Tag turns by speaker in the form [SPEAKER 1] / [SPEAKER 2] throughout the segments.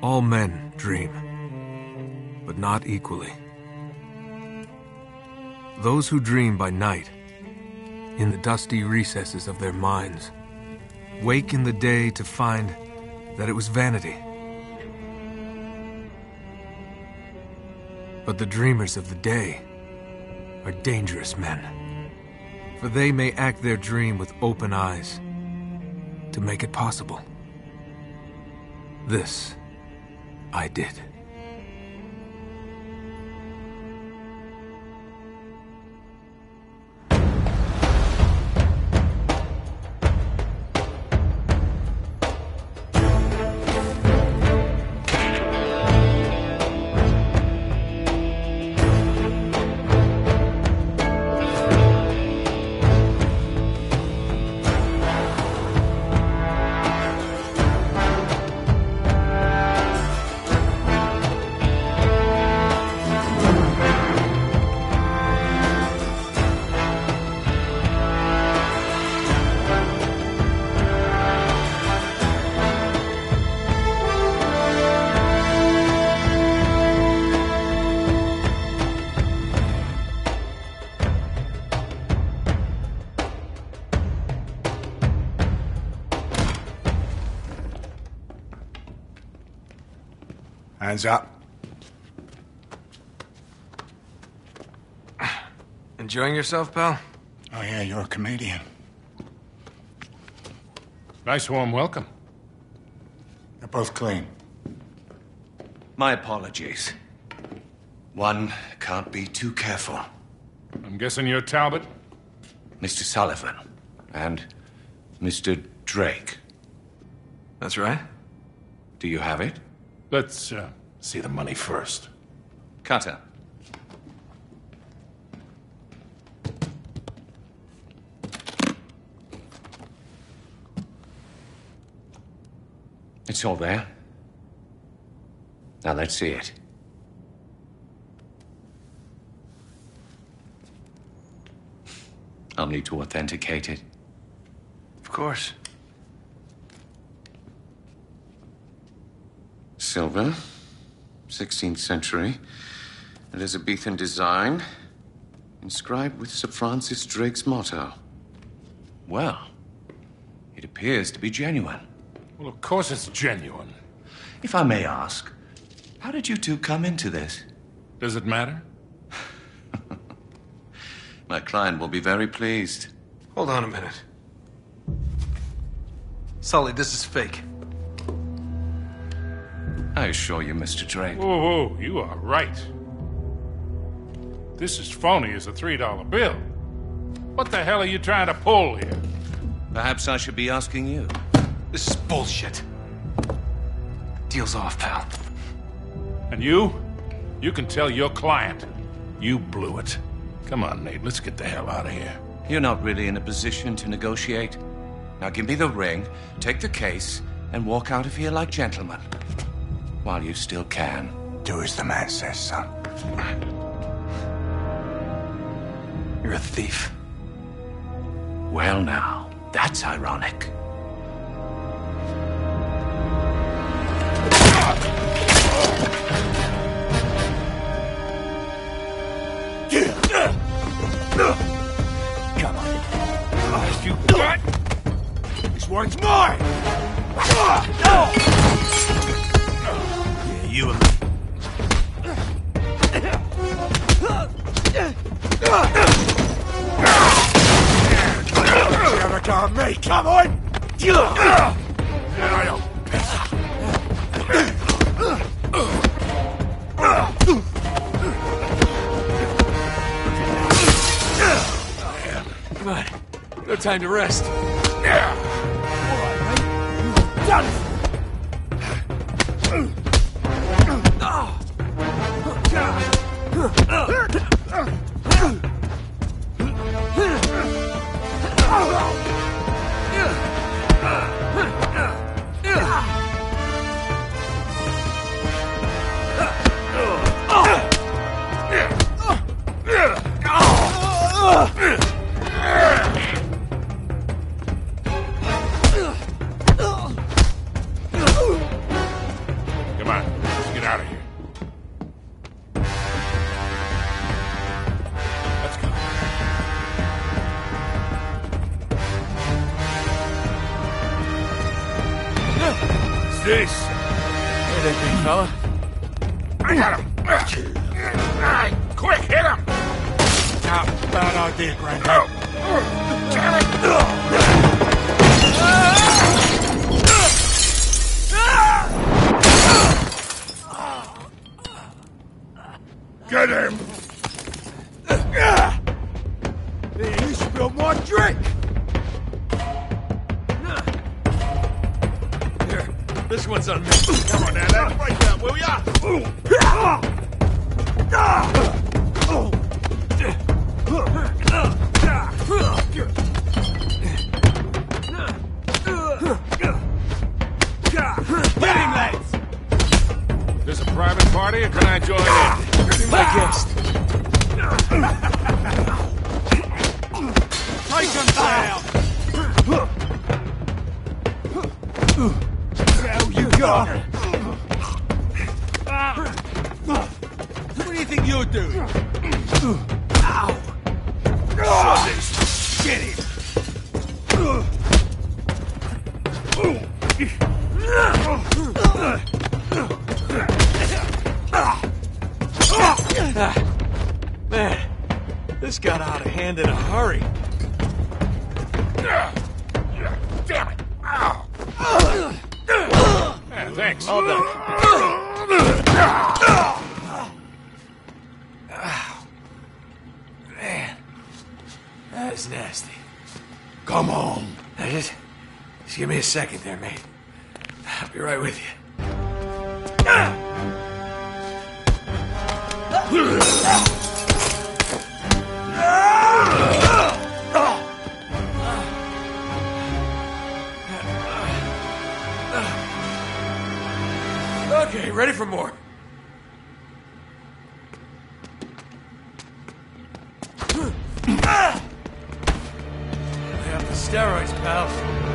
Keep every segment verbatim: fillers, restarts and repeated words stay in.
[SPEAKER 1] All men dream, but not equally. Those who dream by night, in the dusty recesses of their minds, wake in the day to find that it was vanity. But the dreamers of the day are dangerous men, for they may act their dream with open eyes to make it possible. This I did.
[SPEAKER 2] Hands up.
[SPEAKER 1] Enjoying yourself, pal?
[SPEAKER 2] Oh yeah, you're a comedian.
[SPEAKER 3] Nice warm welcome.
[SPEAKER 2] They're both clean.
[SPEAKER 4] My apologies. One can't be too careful.
[SPEAKER 3] I'm guessing you're Talbot?
[SPEAKER 4] Mister Sullivan. And Mister Drake.
[SPEAKER 1] That's right.
[SPEAKER 4] Do you have it?
[SPEAKER 3] Let's, uh, see the money first.
[SPEAKER 4] Cutter. It's all there. Now let's see it. I'll need to authenticate it.
[SPEAKER 1] Of course.
[SPEAKER 4] Silver, sixteenth century, Elizabethan design, inscribed with Sir Francis Drake's motto. Well, it appears to be genuine.
[SPEAKER 3] Well, of course it's genuine.
[SPEAKER 4] If I may ask, how did you two come into this?
[SPEAKER 3] Does it matter?
[SPEAKER 4] My client will be very pleased.
[SPEAKER 1] Hold on a minute. Sully, this is fake.
[SPEAKER 4] I assure you, Mister Drake.
[SPEAKER 3] Whoa, whoa, you are right. This is phony as a three dollar bill. What the hell are you trying to pull here?
[SPEAKER 4] Perhaps I should be asking you.
[SPEAKER 1] This is bullshit. Deal's off, pal.
[SPEAKER 3] And you? You can tell your client. You blew it. Come on, Nate, let's get the hell out of here.
[SPEAKER 4] You're not really in a position to negotiate. Now give me the ring, take the case, and walk out of here like gentlemen. While you still can.
[SPEAKER 2] Do as the man says, son.
[SPEAKER 1] You're a thief.
[SPEAKER 4] Well now, that's ironic.
[SPEAKER 2] Come on. You got this one's mine! Yeah, you and me. Never got me, come on!
[SPEAKER 1] Come on. No time to rest.
[SPEAKER 2] Done!
[SPEAKER 3] Come on.
[SPEAKER 2] this?
[SPEAKER 1] Hey there, big fella.
[SPEAKER 2] I got him! Alright, quick, hit him!
[SPEAKER 5] Nah, bad idea, Grandad.
[SPEAKER 2] Damn it! Get him!
[SPEAKER 5] Hey, you spilled my drink!
[SPEAKER 1] Here, this one's on me.
[SPEAKER 2] Come on now, let's break down, will ya?
[SPEAKER 5] Get him, lads!
[SPEAKER 3] This a private party, or can I join in?
[SPEAKER 1] Be my guest.
[SPEAKER 5] Take him down! Hell, you got it! What do you think you're doing? Ow! Shut this! Get him!
[SPEAKER 1] Man, this got out of hand in a hurry.
[SPEAKER 2] Damn it! Ow!
[SPEAKER 3] Yeah, thanks.
[SPEAKER 1] All done. Man, that is nasty.
[SPEAKER 2] Come on!
[SPEAKER 1] Now, just, just give me a second there, mate. I'll be right with you. Okay, ready for more. Lay off the steroids, pal.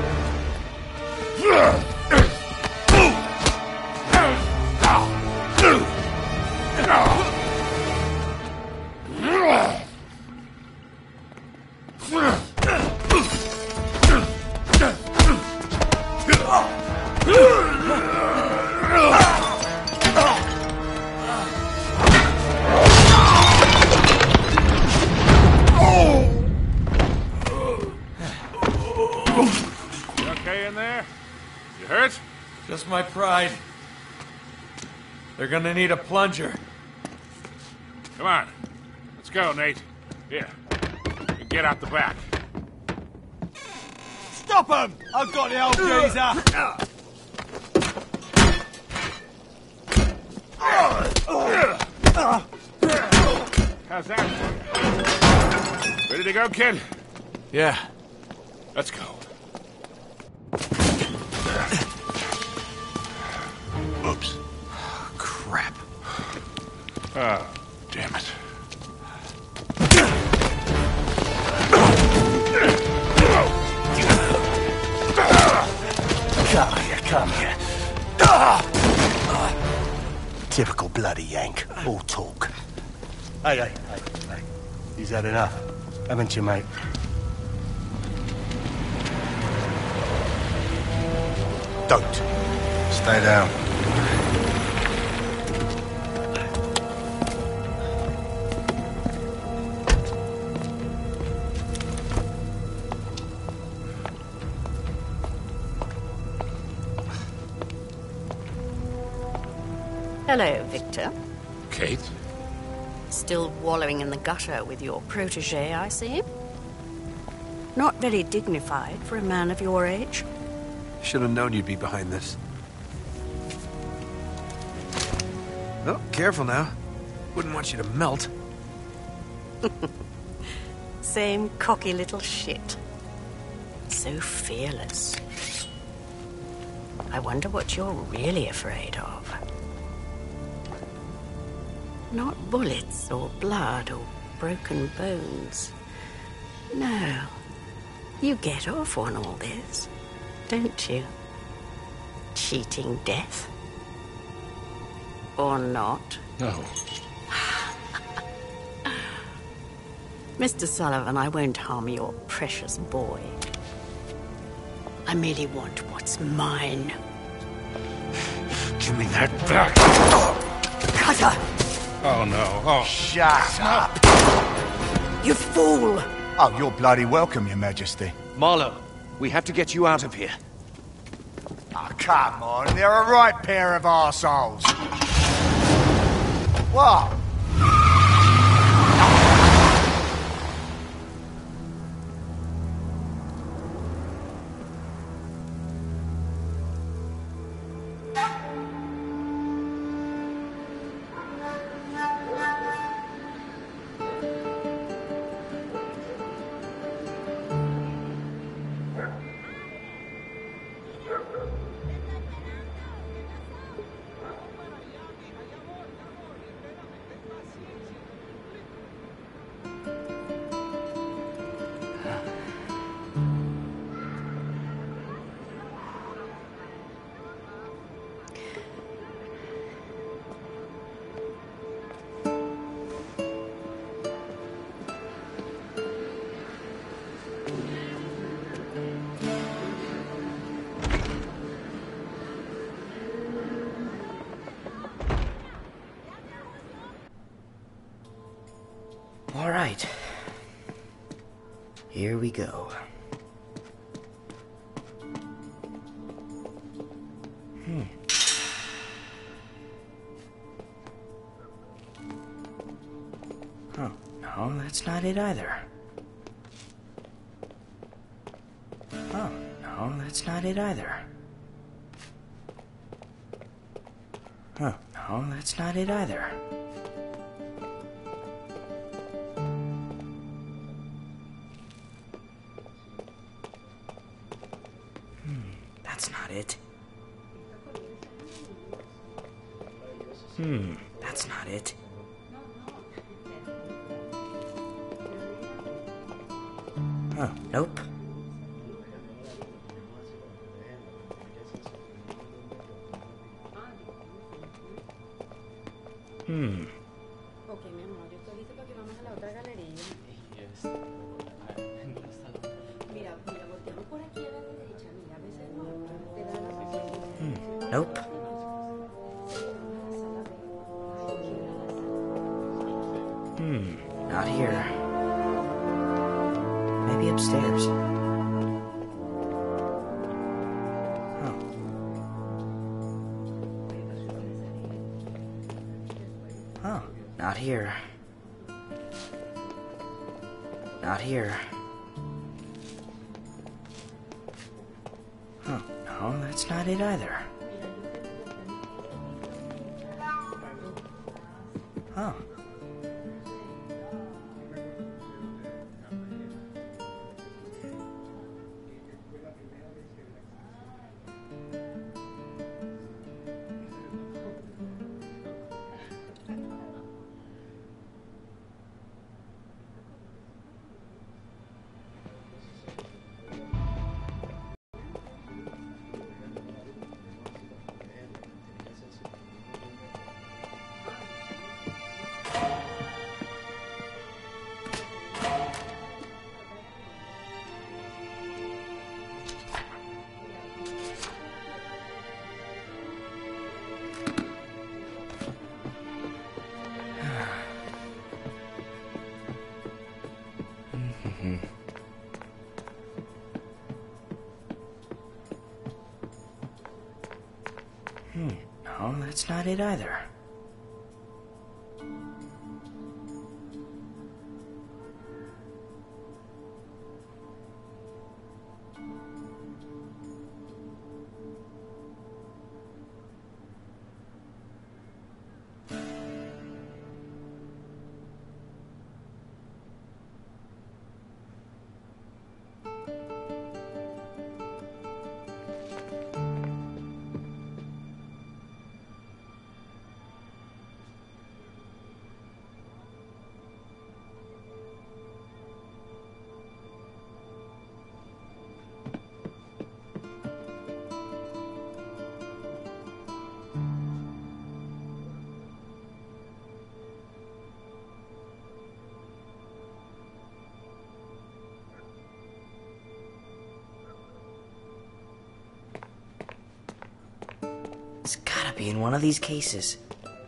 [SPEAKER 3] You okay in there? You hurt?
[SPEAKER 1] Just my pride. They're gonna need a plunger.
[SPEAKER 3] Come on. Let's go, Nate. Here. Get out the back.
[SPEAKER 5] Stop him! I've got the old geezer!
[SPEAKER 3] How's that? Ready to go, kid?
[SPEAKER 1] Yeah.
[SPEAKER 3] Let's go.
[SPEAKER 2] Oops.
[SPEAKER 1] Crap.
[SPEAKER 3] Oh, damn it.
[SPEAKER 2] Come here, come here. Typical bloody Yank. All talk. Hey, hey, hey, hey. He's had enough, haven't you, mate? Don't. Stay down.
[SPEAKER 6] Hello, Victor.
[SPEAKER 3] Kate?
[SPEAKER 6] Still wallowing in the gutter with your protege, I see. Not very dignified for a man of your age.
[SPEAKER 1] Should have known you'd be behind this. Oh, careful now. Wouldn't want you to melt.
[SPEAKER 6] Same cocky little shit. So fearless. I wonder what you're really afraid of. Not bullets or blood or broken bones. No. You get off on all this, don't you? Cheating death. Or not.
[SPEAKER 3] No.
[SPEAKER 6] Mister Sullivan, I won't harm your precious boy. I merely want what's mine.
[SPEAKER 3] Give me that back.
[SPEAKER 6] Cutter!
[SPEAKER 3] Oh, no. Oh.
[SPEAKER 2] Shut up!
[SPEAKER 6] You fool!
[SPEAKER 7] Oh, you're bloody welcome, Your Majesty.
[SPEAKER 4] Marlowe, we have to get you out of here.
[SPEAKER 7] Oh, come on. They're a right pair of arseholes. What?
[SPEAKER 8] All right. Here we go. Hmm. Oh, no, that's not it either. Oh, no, that's not it either. Oh, no, that's not it either. That's not it. Hmm, that's not it. Oh, nope. Hmm.
[SPEAKER 9] Ok, mi amor, yo estoy lista para que vamos a la otra galería. Mira, mira, volteamos por aquí a la derecha. Mira, a veces no te da la
[SPEAKER 8] Hmm. Nope. Hmm. Not here. Maybe upstairs. Oh. Oh, not here. Not here. Oh, no, that's not it either. Oh. Hmm, no, that's not it either. It's gotta be in one of these cases.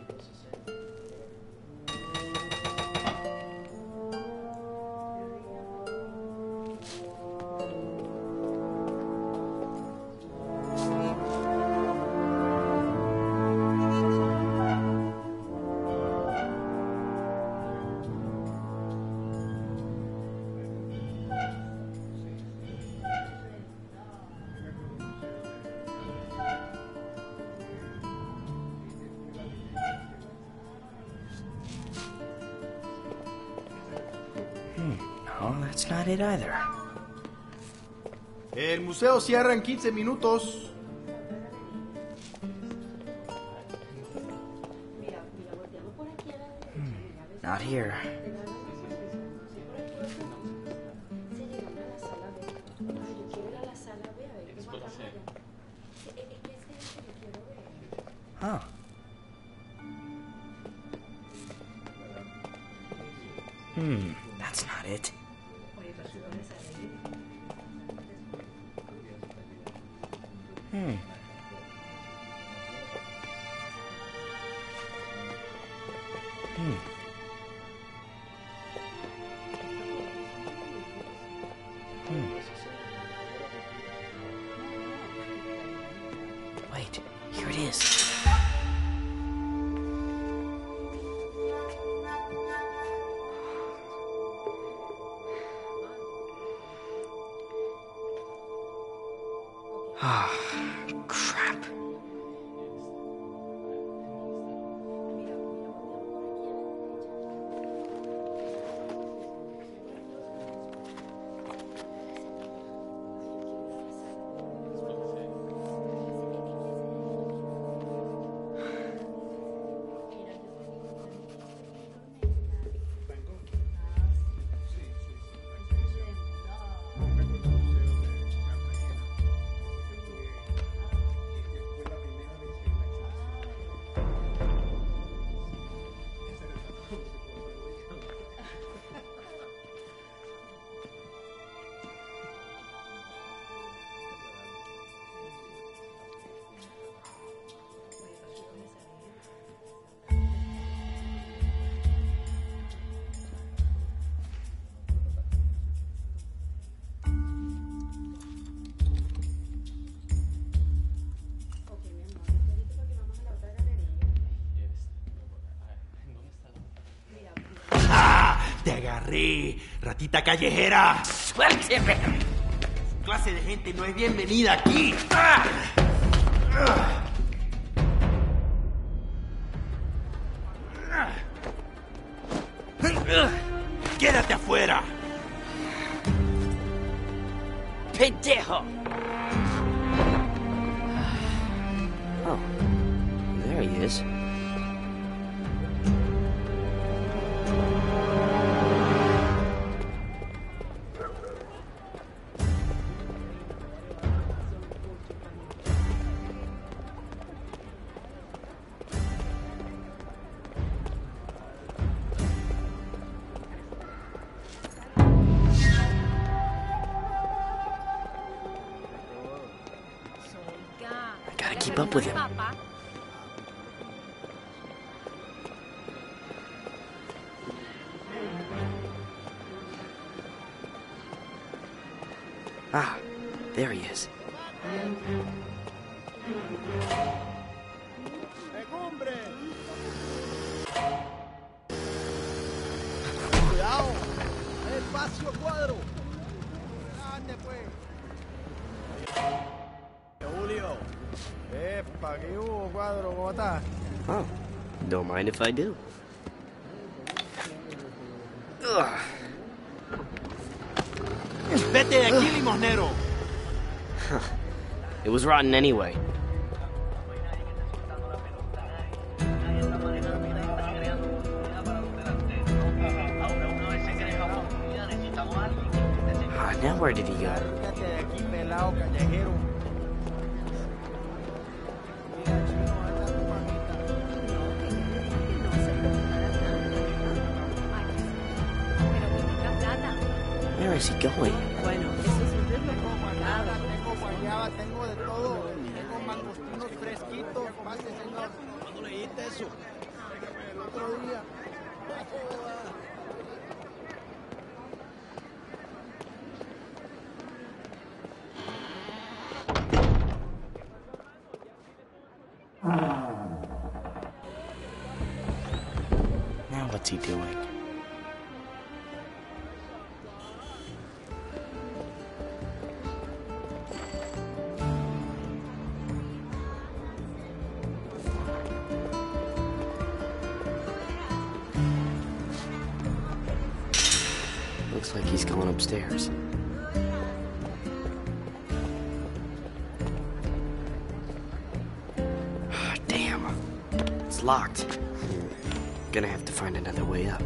[SPEAKER 8] No, that's not it either.
[SPEAKER 10] El museo cierra en quince minutos.
[SPEAKER 8] Hmm, not here. Huh. Hmm, that's not it. Hmm. Hmm. Hmm. Wait, here it is. Ah, crap.
[SPEAKER 5] ¡Te agarré, ratita callejera!
[SPEAKER 8] ¡Suélteme!
[SPEAKER 5] Clase de gente no es bienvenida aquí. ¡Ah! ¡Quédate afuera!
[SPEAKER 8] ¡Pendejo! Oh, there he is. Gotta keep up with him. Ah, there he is.
[SPEAKER 10] Cuidado, espacio cuadro. Ande pues. Julio. Epa, ¿qué hubo, cuadro? ¿Cómo estás?
[SPEAKER 8] Oh, don't mind if I do. Ugh.
[SPEAKER 5] ¡Vete de aquí, limosnero!
[SPEAKER 8] It was rotten anyway. Ah, now where did he go?
[SPEAKER 10] Vete de aquí, pelado callejero.
[SPEAKER 8] Where is he going?
[SPEAKER 9] Bueno, eso siempre es mejor.
[SPEAKER 10] Tengo guayaba, tengo de todo. Tengo mangostinos fresquitos, ¿Cuándo leíste eso? El otro día.
[SPEAKER 8] Now what's he doing? Looks like he's going upstairs. Damn. It's locked. Gonna have to find another way up.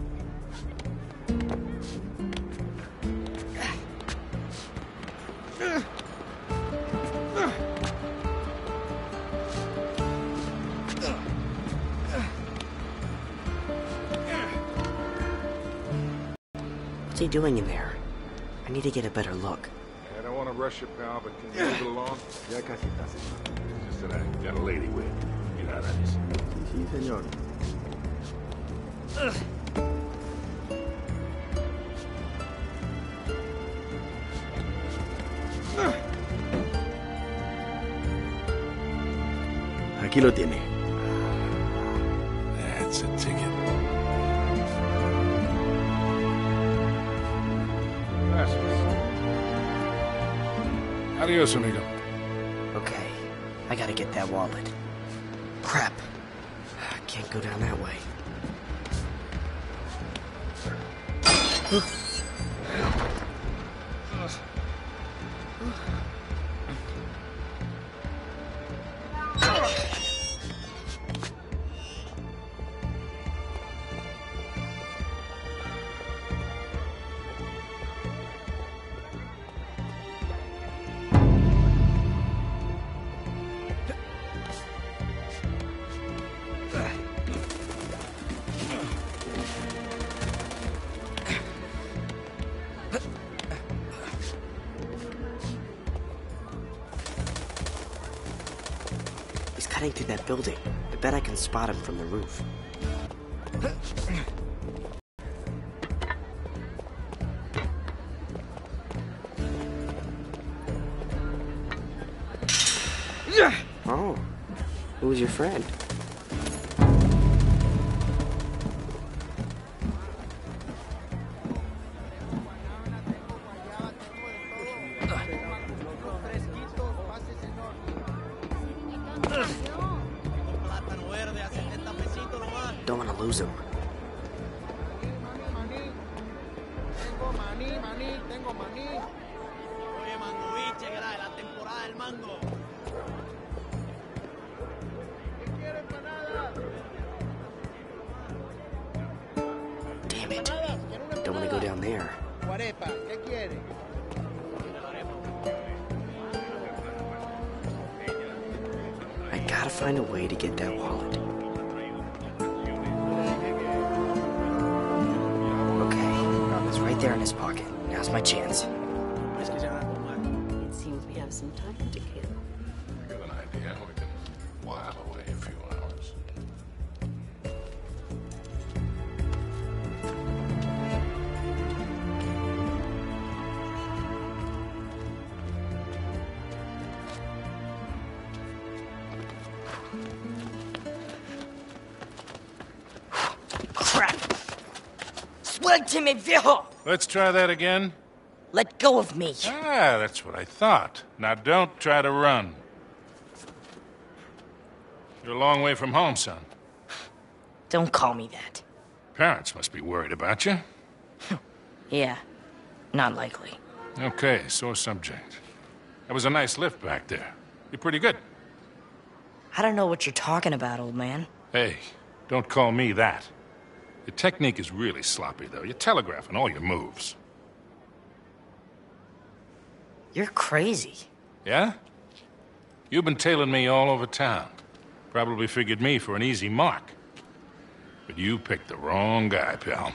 [SPEAKER 8] What's he doing in there? I need to get a better look.
[SPEAKER 3] I don't want to rush you, pal, but can you move it along? Ya casi está. Just that I got a lady with. You know how that is.
[SPEAKER 10] Sí, señor. Aquí lo tiene.
[SPEAKER 3] That's a ticket. Gracias. Adios, amigo.
[SPEAKER 8] Okay, I gotta get that wallet. Crap. I can't go down that way. He's cutting through that building. I bet I can spot him from the roof. Oh, who was your friend? Don't want to lose him.
[SPEAKER 10] Tengo maní, maní, tengo maní. Oye, mango, biche, que era la temporada del mango. ¿Qué quieres, empanada?
[SPEAKER 8] Damn it. Don't want to go down there.
[SPEAKER 10] Guarepa, ¿qué quieres?
[SPEAKER 8] I gotta find a way to get that wallet. Okay, it's right there in his pocket. Now's my chance.
[SPEAKER 6] It seems we have some time to kill.
[SPEAKER 3] I got an idea. We can while away a few hours.
[SPEAKER 11] Crap! Suélteme, viejo!
[SPEAKER 3] Let's try that again.
[SPEAKER 11] Let go of me.
[SPEAKER 3] Ah, that's what I thought. Now don't try to run. You're a long way from home, son.
[SPEAKER 11] Don't call me that.
[SPEAKER 3] Parents must be worried about you.
[SPEAKER 11] Yeah, not likely.
[SPEAKER 3] Okay, sore subject. That was a nice lift back there. You're pretty good.
[SPEAKER 11] I don't know what you're talking about, old man.
[SPEAKER 3] Hey, don't call me that. Your technique is really sloppy, though. You're telegraphing all your moves.
[SPEAKER 11] You're crazy.
[SPEAKER 3] Yeah? You've been tailing me all over town. Probably figured me for an easy mark. But you picked the wrong guy, pal.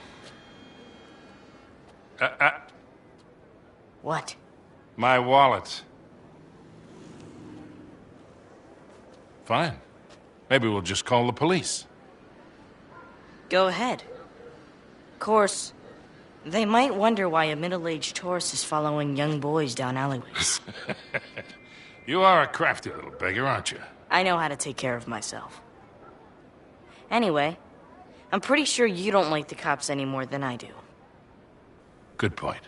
[SPEAKER 3] Uh, uh,
[SPEAKER 11] What?
[SPEAKER 3] my wallet. Fine. Maybe we'll just call the police.
[SPEAKER 11] Go ahead. Of course, they might wonder why a middle-aged tourist is following young boys down alleyways.
[SPEAKER 3] You are a crafty little beggar, aren't you?
[SPEAKER 11] I know how to take care of myself. Anyway, I'm pretty sure you don't like the cops any more than I do.
[SPEAKER 3] Good point.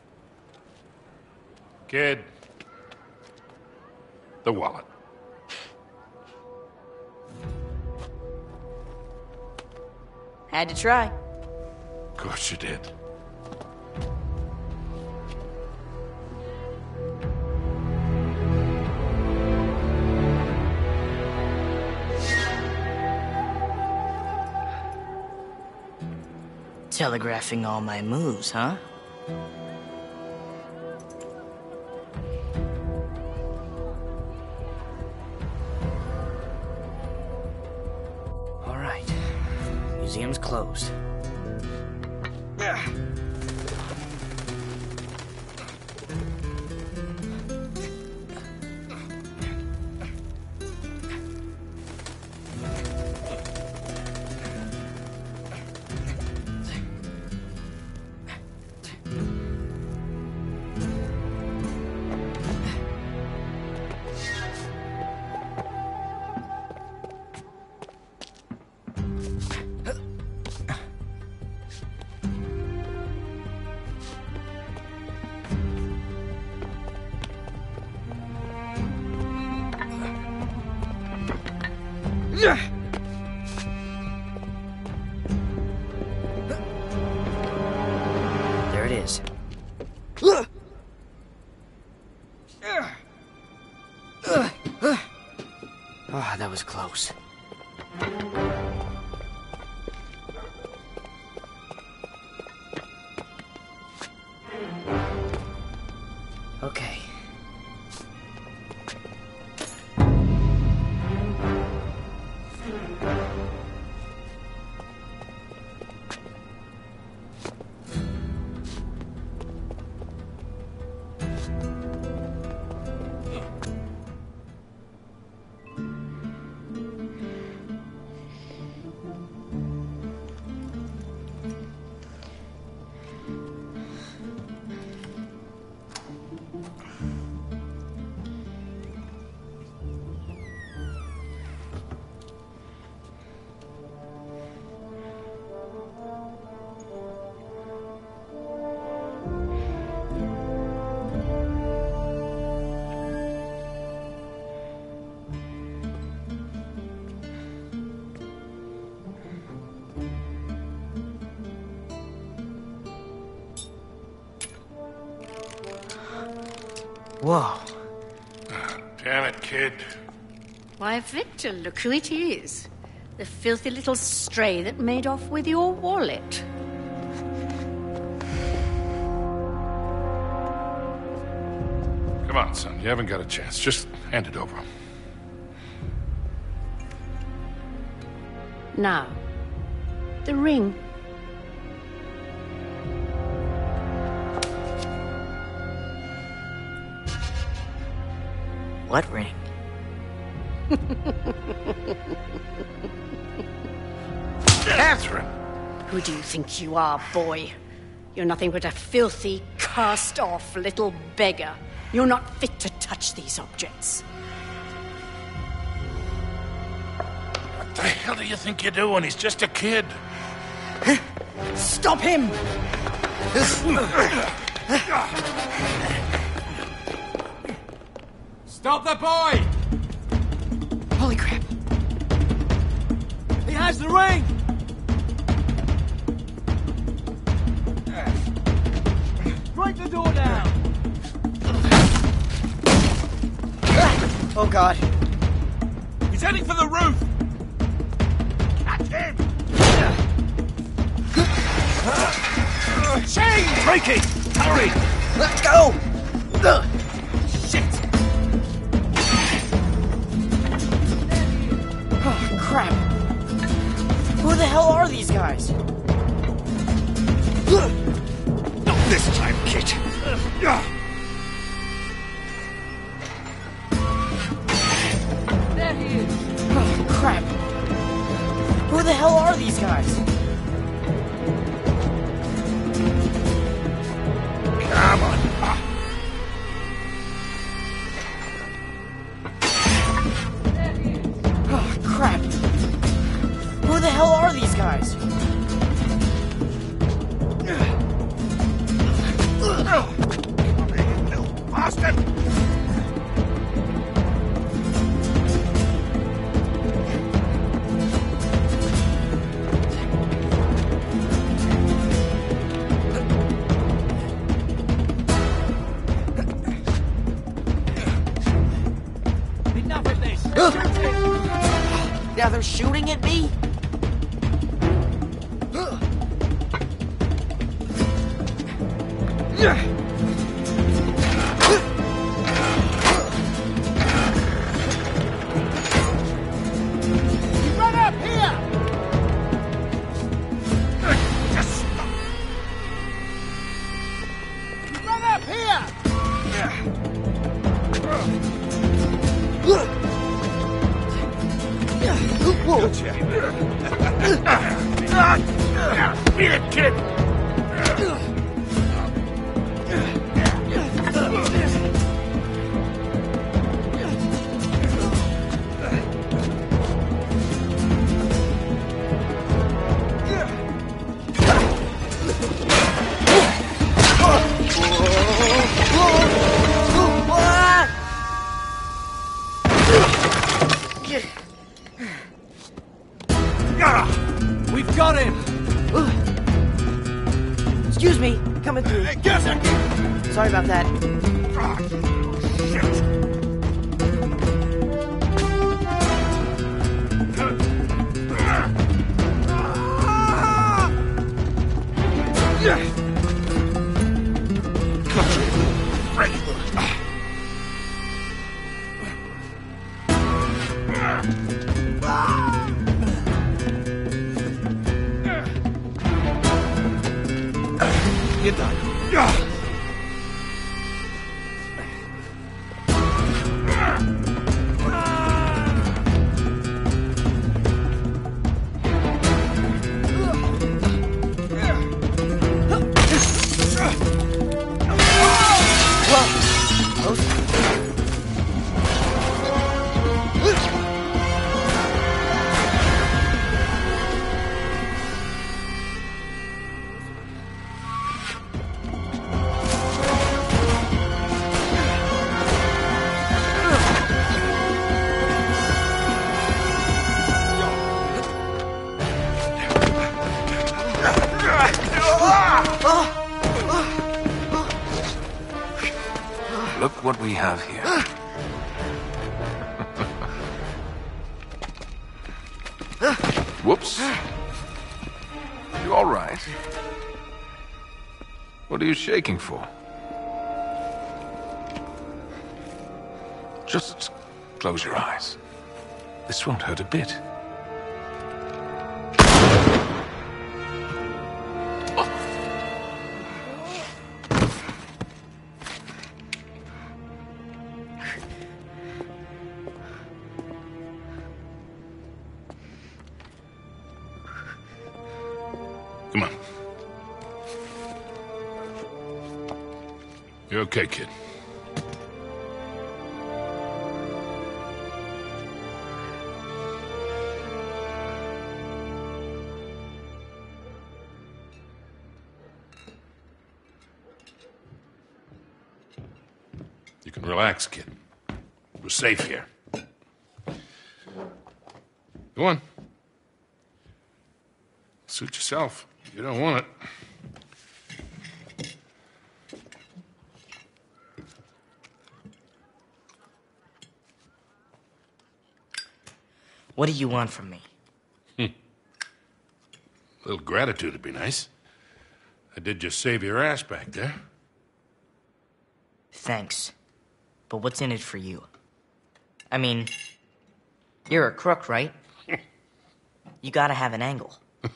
[SPEAKER 3] Kid. The wallet.
[SPEAKER 11] Had to try.
[SPEAKER 3] Of course you did.
[SPEAKER 11] Telegraphing all my moves, huh? All right. Museum's closed. There it is. Ah, that was close. Okay. Whoa.
[SPEAKER 3] Damn it, kid.
[SPEAKER 6] Why, Victor, look who it is. The filthy little stray that made off with your wallet.
[SPEAKER 3] Come on, son. You haven't got a chance. Just hand it over.
[SPEAKER 6] Now, the ring.
[SPEAKER 11] What ring?
[SPEAKER 3] Catherine!
[SPEAKER 6] Who do you think you are, boy? You're nothing but a filthy, cast-off little beggar. You're not fit to touch these objects.
[SPEAKER 3] What the hell do you think you're doing? He's just a kid.
[SPEAKER 8] Stop him!
[SPEAKER 5] Stop that boy!
[SPEAKER 8] Holy crap!
[SPEAKER 5] He has the ring! Break the door down!
[SPEAKER 8] Oh god.
[SPEAKER 5] He's heading for the roof! Catch him! Chain!
[SPEAKER 2] Break it! Hurry!
[SPEAKER 8] Let's go!
[SPEAKER 5] Shit!
[SPEAKER 8] Oh, crap. Who the hell are these guys?
[SPEAKER 2] Not this time, kid.
[SPEAKER 8] There he is. Oh, crap. the hell are these guys?
[SPEAKER 3] Come on.
[SPEAKER 8] Oh, crap. Who the hell are these guys?
[SPEAKER 3] Bastard!
[SPEAKER 5] Enough of this!
[SPEAKER 8] Now they're shooting at me?
[SPEAKER 10] Run up here! Run up here!
[SPEAKER 3] Beat it, kid!
[SPEAKER 5] We've got him!
[SPEAKER 8] Excuse me, coming through. Sorry about that.
[SPEAKER 3] Get done.
[SPEAKER 1] Look what we have here. Whoops. You all right? What are you shaking for? Just close your eyes. This won't hurt a bit.
[SPEAKER 3] Come on. You're okay, kid. You can relax, kid. We're safe here. Go on. Suit yourself. You don't want it.
[SPEAKER 11] What do you want from me?
[SPEAKER 3] Hmm. A little gratitude would be nice. I did just save your ass back there.
[SPEAKER 11] Thanks. But what's in it for you? I mean, you're a crook, right? You gotta have an angle.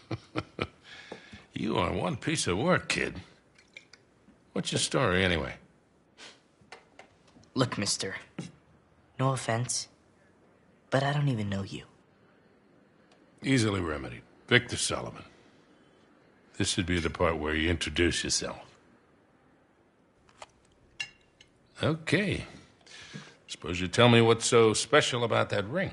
[SPEAKER 3] You are one piece of work, kid. What's your story, anyway?
[SPEAKER 11] Look, mister. No offense, but I don't even know you.
[SPEAKER 3] Easily remedied. Victor Sullivan. This should be the part where you introduce yourself. Okay. Suppose you tell me what's so special about that ring.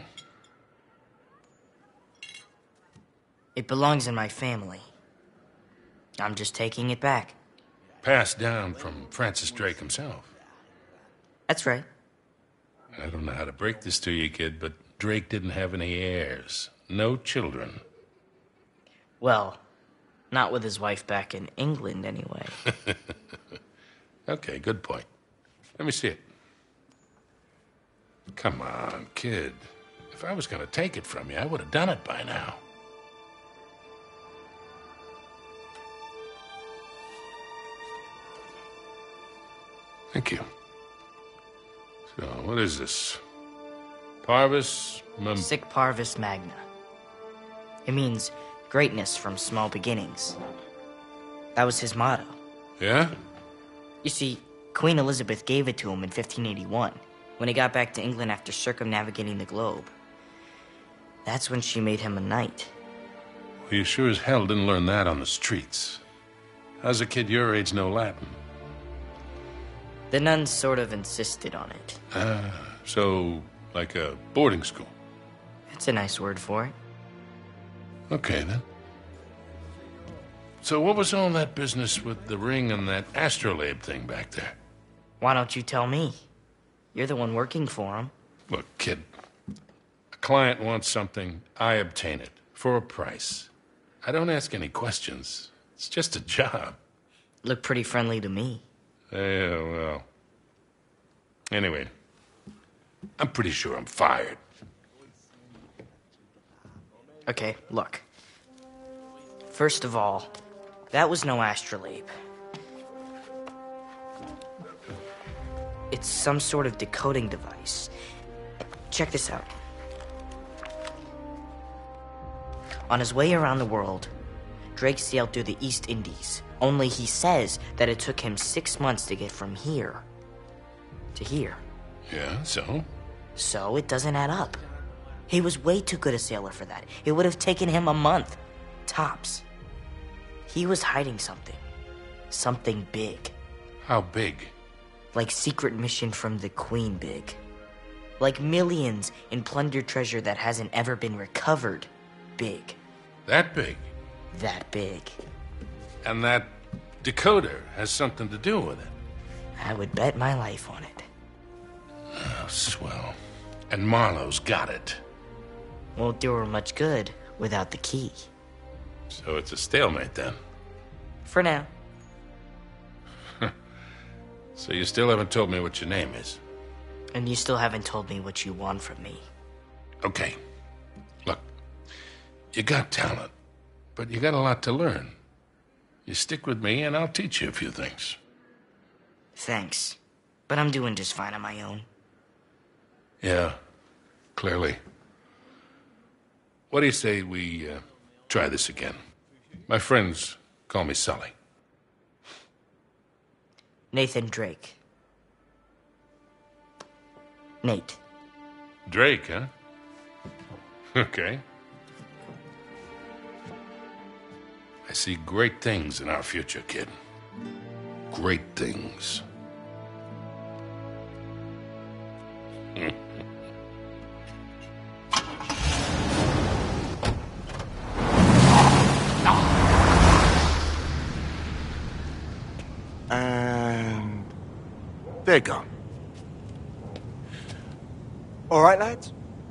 [SPEAKER 11] It belongs in my family. I'm just taking it back.
[SPEAKER 3] Passed down from Francis Drake himself.
[SPEAKER 11] That's right.
[SPEAKER 3] I don't know how to break this to you, kid, but Drake didn't have any heirs. No children.
[SPEAKER 11] Well, not with his wife back in England, anyway.
[SPEAKER 3] Okay, good point. Let me see it. Come on, kid. If I was gonna take it from you, I would have done it by now. Thank you. So, what is this? Parvis Mem...
[SPEAKER 11] Sic Parvis Magna. It means greatness from small beginnings. That was his motto.
[SPEAKER 3] Yeah?
[SPEAKER 11] You see, Queen Elizabeth gave it to him in fifteen eighty-one, when he got back to England after circumnavigating the globe. That's when she made him a knight.
[SPEAKER 3] Well, you sure as hell didn't learn that on the streets. How's a kid your age know Latin?
[SPEAKER 11] The nuns sort of insisted on it.
[SPEAKER 3] Ah, so like a boarding school?
[SPEAKER 11] It's a nice word for it.
[SPEAKER 3] Okay, then. So what was all that business with the ring and that astrolabe thing back there?
[SPEAKER 11] Why don't you tell me? You're the one working for him.
[SPEAKER 3] Look, kid. A client wants something, I obtain it. For a price. I don't ask any questions. It's just a job.
[SPEAKER 11] Look pretty friendly to me.
[SPEAKER 3] Yeah, well. Anyway, I'm pretty sure I'm fired.
[SPEAKER 11] Okay, look. First of all, that was no astrolabe. It's some sort of decoding device. Check this out. On his way around the world, Drake sailed through the East Indies. Only he says that it took him six months to get from here to here.
[SPEAKER 3] Yeah, so?
[SPEAKER 11] So it doesn't add up. He was way too good a sailor for that. It would have taken him a month, tops. He was hiding something. Something big.
[SPEAKER 3] How big?
[SPEAKER 11] Like secret mission from the Queen big. Like millions in plundered treasure that hasn't ever been recovered big.
[SPEAKER 3] That big?
[SPEAKER 11] That big.
[SPEAKER 3] And that decoder has something to do with it?
[SPEAKER 11] I would bet my life on it.
[SPEAKER 3] Oh, swell. And Marlowe's got it.
[SPEAKER 11] Won't do her much good without the key.
[SPEAKER 3] So it's a stalemate, then?
[SPEAKER 11] For now.
[SPEAKER 3] So you still haven't told me what your name is?
[SPEAKER 11] And you still haven't told me what you want from me.
[SPEAKER 3] Okay. Look, you got talent, but you got a lot to learn. You stick with me, and I'll teach you a few things.
[SPEAKER 11] Thanks. But I'm doing just fine on my own.
[SPEAKER 3] Yeah, clearly. What do you say we uh, try this again? My friends call me Sully.
[SPEAKER 11] Nathan Drake. Nate.
[SPEAKER 3] Drake, huh? Okay. I see great things in our future, kid. Great things.
[SPEAKER 2] And they're gone. All right, lads?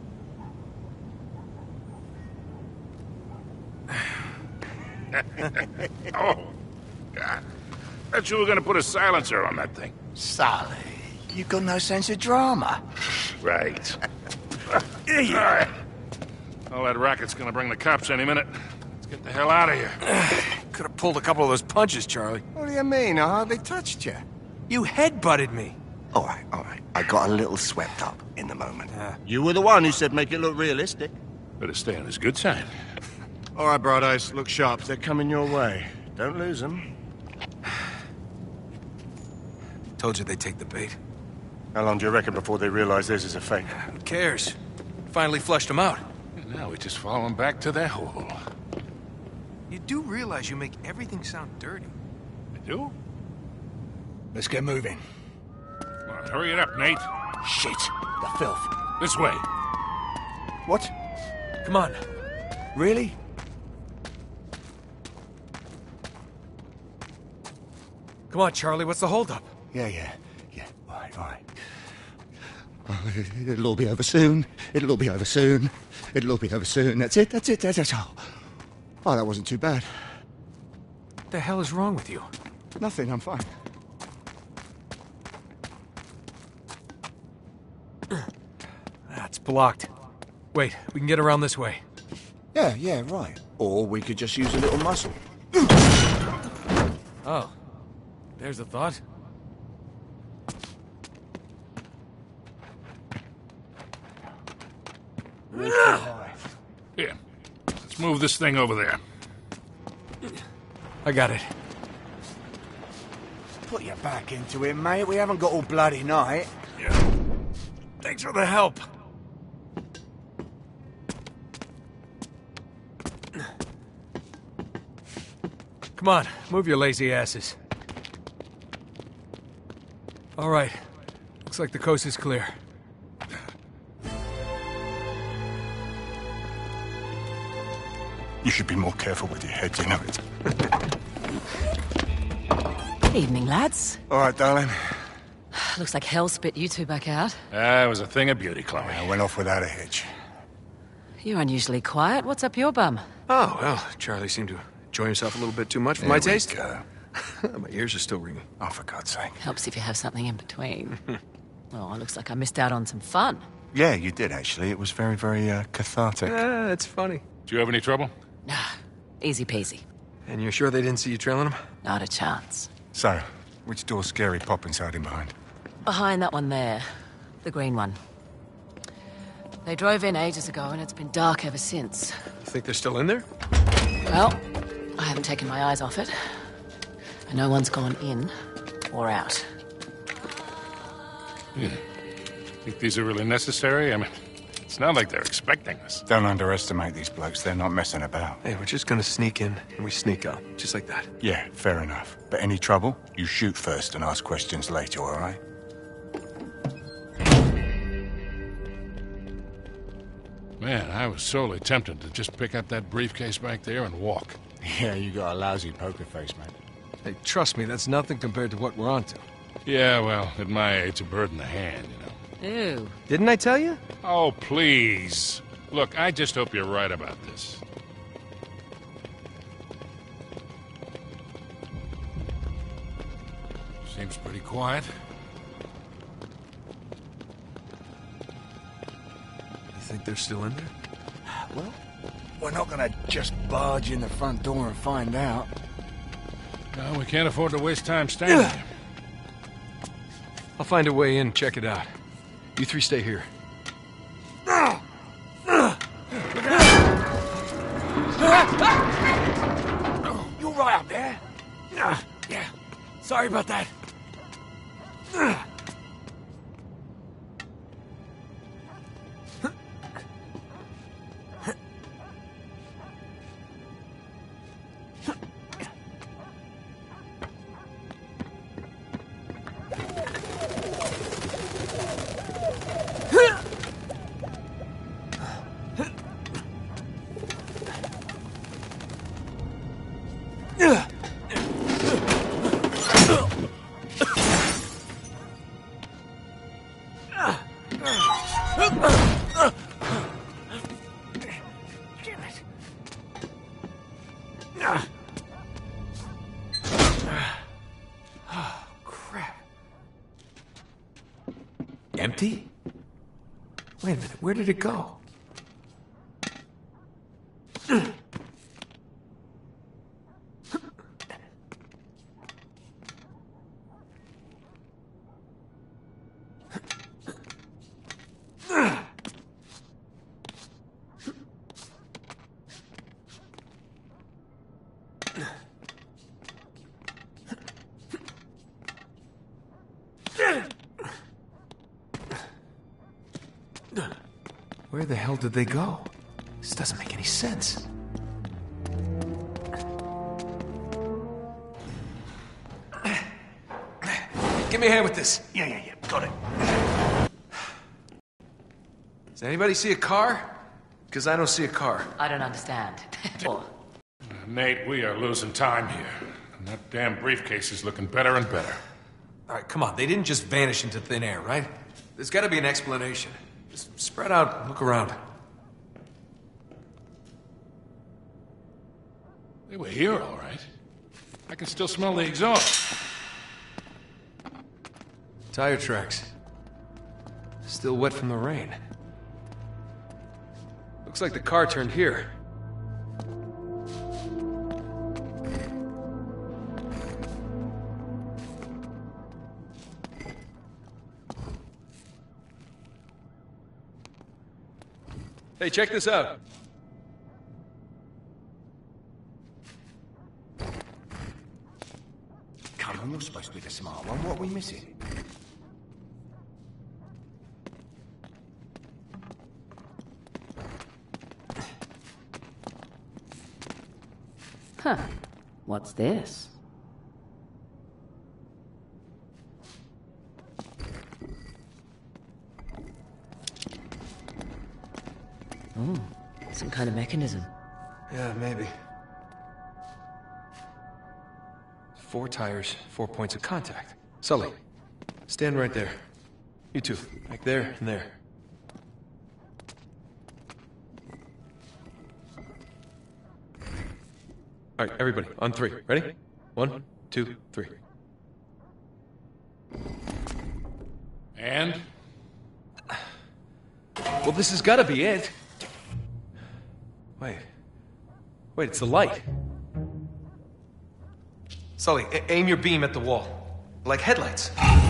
[SPEAKER 3] Oh, God. Thought you were gonna put a silencer on that thing.
[SPEAKER 7] Sully, you got no sense of drama.
[SPEAKER 3] Right. All right. All that racket's gonna bring the cops any minute. Let's get the hell out of here.
[SPEAKER 1] Could have pulled a couple of those punches, Charlie.
[SPEAKER 7] What do you mean? I hardly touched you.
[SPEAKER 1] You headbutted me.
[SPEAKER 2] All right, all right. I got a little swept up in the moment.
[SPEAKER 1] Uh,
[SPEAKER 2] you were the one who said make it look realistic.
[SPEAKER 3] Better stay on his good side.
[SPEAKER 2] All right, Broadice, look sharp. They're coming your way. Don't lose them.
[SPEAKER 1] Told you they'd take the bait.
[SPEAKER 2] How long do you reckon before they realize this is a fake?
[SPEAKER 1] Who cares? Finally flushed them out.
[SPEAKER 3] Now we just follow them back to their hole.
[SPEAKER 1] You do realize you make everything sound dirty.
[SPEAKER 3] I do?
[SPEAKER 7] Let's get moving.
[SPEAKER 3] Come on, hurry it up, Nate.
[SPEAKER 7] Shit! The filth.
[SPEAKER 3] This way.
[SPEAKER 7] What?
[SPEAKER 1] Come on.
[SPEAKER 7] Really?
[SPEAKER 1] Come on, Charlie, what's the holdup?
[SPEAKER 7] Yeah, yeah, yeah. All right, all right. Oh, it'll all be over soon. It'll all be over soon. It'll all be over soon. That's it, that's it, that's it. Oh, oh that wasn't too bad.
[SPEAKER 1] What the hell is wrong with you?
[SPEAKER 7] Nothing, I'm fine.
[SPEAKER 1] That's blocked. Wait, we can get around this way.
[SPEAKER 7] Yeah, yeah, right. Or we could just use a little muscle.
[SPEAKER 1] Oh. There's a thought.
[SPEAKER 3] Here. Let's move this thing over there.
[SPEAKER 1] I got it.
[SPEAKER 7] Put your back into it, mate. We haven't got all bloody night.
[SPEAKER 1] Yeah. Thanks for the help. Come on, move your lazy asses. All right. Looks like the coast is clear.
[SPEAKER 2] You should be more careful with your head, you know it.
[SPEAKER 12] Evening, lads.
[SPEAKER 2] All right, darling.
[SPEAKER 12] Looks like hell spit you two back out.
[SPEAKER 3] That was a thing of beauty, Chloe.
[SPEAKER 2] I went off without a hitch.
[SPEAKER 12] You're unusually quiet. What's up your bum?
[SPEAKER 1] Oh, well, Charlie seemed to enjoy himself a little bit too much for
[SPEAKER 2] There
[SPEAKER 1] my
[SPEAKER 2] we
[SPEAKER 1] taste.
[SPEAKER 2] go.
[SPEAKER 1] My ears are still ringing.
[SPEAKER 2] Oh, for God's sake.
[SPEAKER 12] Helps if you have something in between. Well, it looks like I missed out on some fun.
[SPEAKER 2] Yeah, you did, actually. It was very, very uh, cathartic.
[SPEAKER 1] Ah, it's funny.
[SPEAKER 3] Do you have any trouble?
[SPEAKER 12] Nah, easy peasy.
[SPEAKER 1] And you're sure they didn't see you trailing them?
[SPEAKER 12] Not a chance.
[SPEAKER 2] So, which door's Scary Poppins hiding behind?
[SPEAKER 12] Behind that one there. The green one. They drove in ages ago and it's been dark ever since.
[SPEAKER 1] You think they're still in there?
[SPEAKER 12] Well, I haven't taken my eyes off it. And no one's gone in or out.
[SPEAKER 3] Yeah. Think these are really necessary? I mean, it's not like they're expecting us.
[SPEAKER 2] Don't underestimate these blokes. They're not messing about.
[SPEAKER 1] Hey, we're just gonna sneak in and we sneak out. Just like that.
[SPEAKER 2] Yeah, fair enough. But any trouble, you shoot first and ask questions later, all right?
[SPEAKER 3] Man, I was sorely tempted to just pick up that briefcase back there and walk.
[SPEAKER 7] Yeah, you got a lousy poker face, mate.
[SPEAKER 1] Hey, trust me, that's nothing compared to what we're onto.
[SPEAKER 3] Yeah, well, at my age, a bird in the hand, you know.
[SPEAKER 12] Ew.
[SPEAKER 1] Didn't I tell you?
[SPEAKER 3] Oh, please. Look, I just hope you're right about this. Seems pretty quiet.
[SPEAKER 1] You think they're still in there?
[SPEAKER 7] Well, we're not gonna just barge in the front door and find out.
[SPEAKER 3] No, we can't afford to waste time standing here.
[SPEAKER 1] I'll find a way in, check it out. You three stay here.
[SPEAKER 7] You right up there?
[SPEAKER 1] Yeah. Sorry about that. Empty? Wait a minute, where did it go? Where the hell did they go? This doesn't make any sense. Give me a hand with this.
[SPEAKER 2] Yeah, yeah, yeah. Got it.
[SPEAKER 1] Does anybody see a car? Because I don't see a car.
[SPEAKER 12] I don't understand. Or-
[SPEAKER 3] Nate, we are losing time here. And that damn briefcase is looking better and better.
[SPEAKER 1] All right, come on. They didn't just vanish into thin air, right? There's got to be an explanation. Just spread out and look around.
[SPEAKER 3] They were here, all right. I can still smell the exhaust.
[SPEAKER 1] Tire tracks. Still wet from the rain. Looks like the car turned here. Hey, check this out.
[SPEAKER 2] Come on, you're supposed to be the smart one. What are we missing?
[SPEAKER 12] Huh. What's this? Oh, some kind of mechanism.
[SPEAKER 1] Yeah, maybe. Four tires, four points of contact. Sully, stand right there. You two, back there and there. All right, everybody, on three. Ready? One, two, three.
[SPEAKER 3] And?
[SPEAKER 1] Well, this has got to be it. Wait. Wait, it's the light. Sully, a- aim your beam at the wall. Like headlights.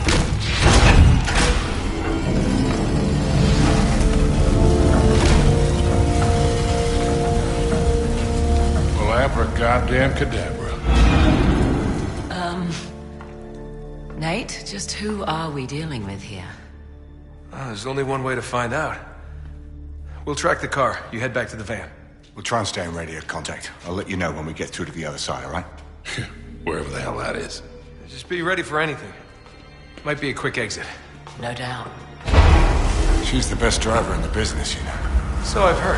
[SPEAKER 3] Well, abracadabra cadabra.
[SPEAKER 12] Um... Nate, just who are we dealing with here?
[SPEAKER 1] Oh, there's only one way to find out. We'll track the car. You head back to the van.
[SPEAKER 7] We'll try and stay in radio contact. I'll let you know when we get through to the other side, all right?
[SPEAKER 3] Wherever the hell that is.
[SPEAKER 1] Just be ready for anything. Might be a quick exit.
[SPEAKER 12] No doubt.
[SPEAKER 7] She's the best driver in the business, you know.
[SPEAKER 1] So I've heard.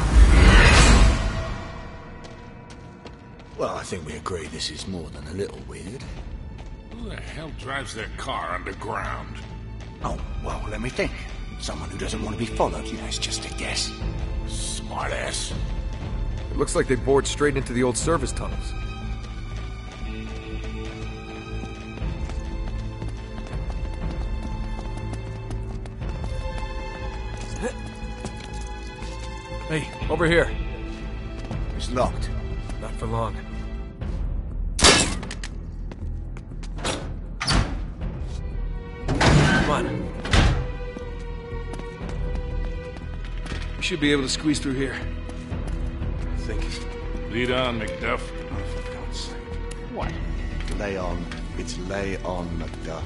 [SPEAKER 2] Well, I think we agree this is more than a little weird.
[SPEAKER 3] Who the hell drives their car underground?
[SPEAKER 2] Oh, well, let me think. Someone who doesn't want to be followed. Yeah, it's just a guess.
[SPEAKER 3] Smartass.
[SPEAKER 1] It looks like they bored straight into the old service tunnels. Hey, over here.
[SPEAKER 2] It's locked.
[SPEAKER 1] Not for long. Come on. We should be able to squeeze through here. I think.
[SPEAKER 3] Lead on, McDuff.
[SPEAKER 2] Oh, for God's sake.
[SPEAKER 3] What?
[SPEAKER 2] Lay on. It's lay on, McDuff.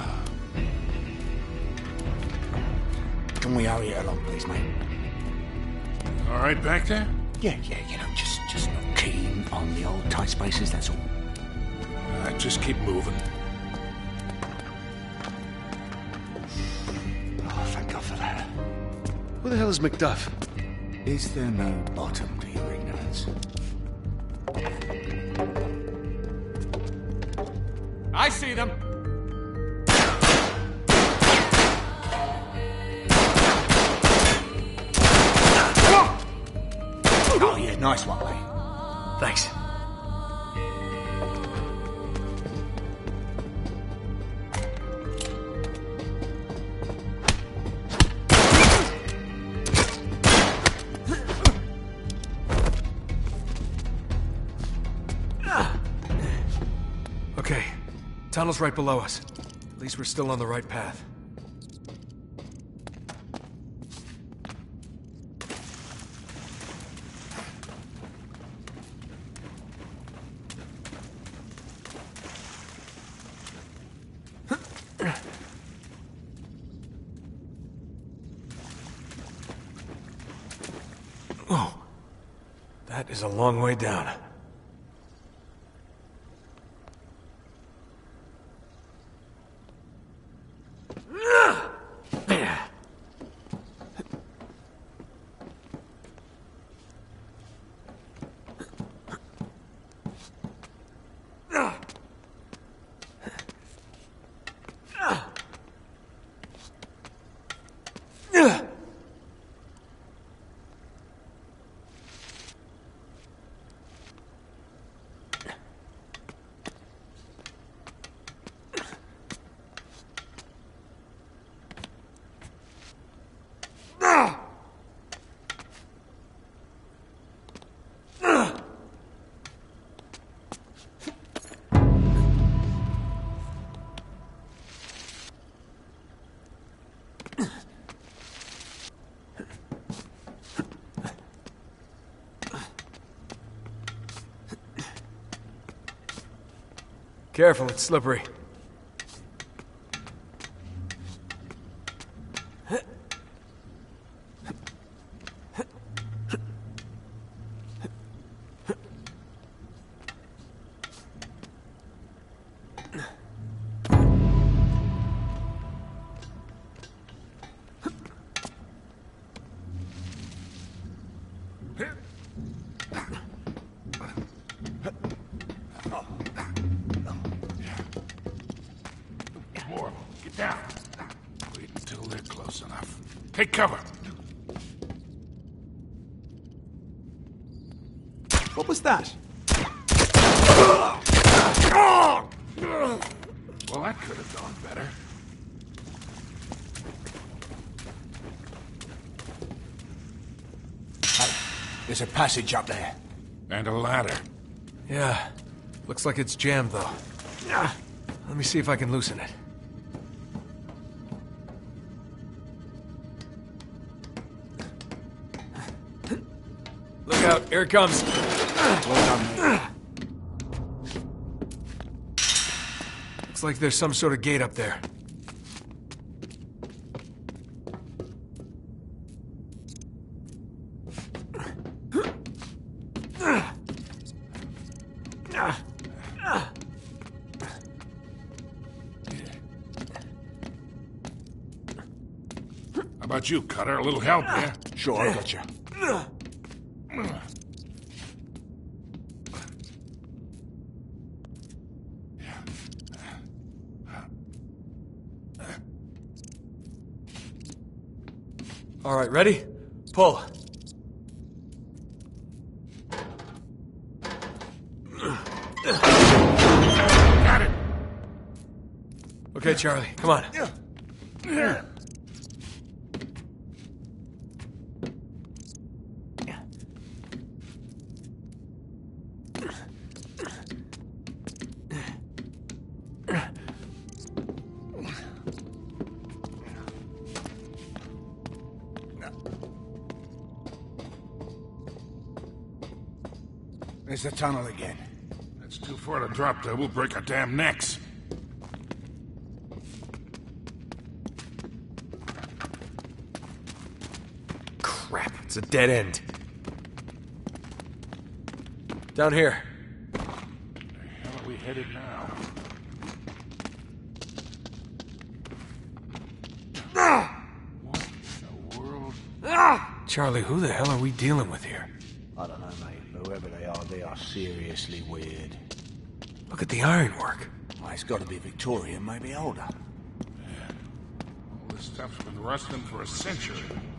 [SPEAKER 2] Can we hurry it along, please, mate?
[SPEAKER 3] All right back there?
[SPEAKER 2] Yeah, yeah, you know, just just not keen on the old tight spaces, that's all.
[SPEAKER 3] All right, just keep moving.
[SPEAKER 2] Oh, thank God for that.
[SPEAKER 1] Who the hell is McDuff?
[SPEAKER 2] Is there no bottom to your ignorance?
[SPEAKER 1] I see them.
[SPEAKER 2] Oh, yeah, nice one, mate.
[SPEAKER 1] Thanks. Okay, tunnel's right below us. At least we're still on the right path. Oh, that is a long way down. Careful, it's slippery.
[SPEAKER 3] Down. Wait until they're close enough. Take cover.
[SPEAKER 5] What was that?
[SPEAKER 3] Well, that could have gone better.
[SPEAKER 5] Hey, there's a passage up there.
[SPEAKER 3] And a ladder.
[SPEAKER 1] Yeah. Looks like it's jammed, though. Let me see if I can loosen it. Look out, here it comes.
[SPEAKER 5] Well done, mate.
[SPEAKER 1] Looks like there's some sort of gate up there.
[SPEAKER 3] How about you, Cutter? A little help here?
[SPEAKER 5] Sure, I got you.
[SPEAKER 1] All right, ready? Pull.
[SPEAKER 3] Got it.
[SPEAKER 1] Okay, Charlie, come on.
[SPEAKER 5] There's the tunnel again.
[SPEAKER 3] That's too far to drop there. We'll break our damn necks.
[SPEAKER 1] Crap, it's a dead end. Down here.
[SPEAKER 3] Where the hell are we headed now? What in the world?
[SPEAKER 1] Charlie, who the hell are we dealing with here?
[SPEAKER 2] I don't know, mate. Whoever they are, they are seriously weird.
[SPEAKER 1] Look at the ironwork.
[SPEAKER 2] Well, it's got to be Victorian, maybe older.
[SPEAKER 3] Yeah. All this stuff's been rusting for a century.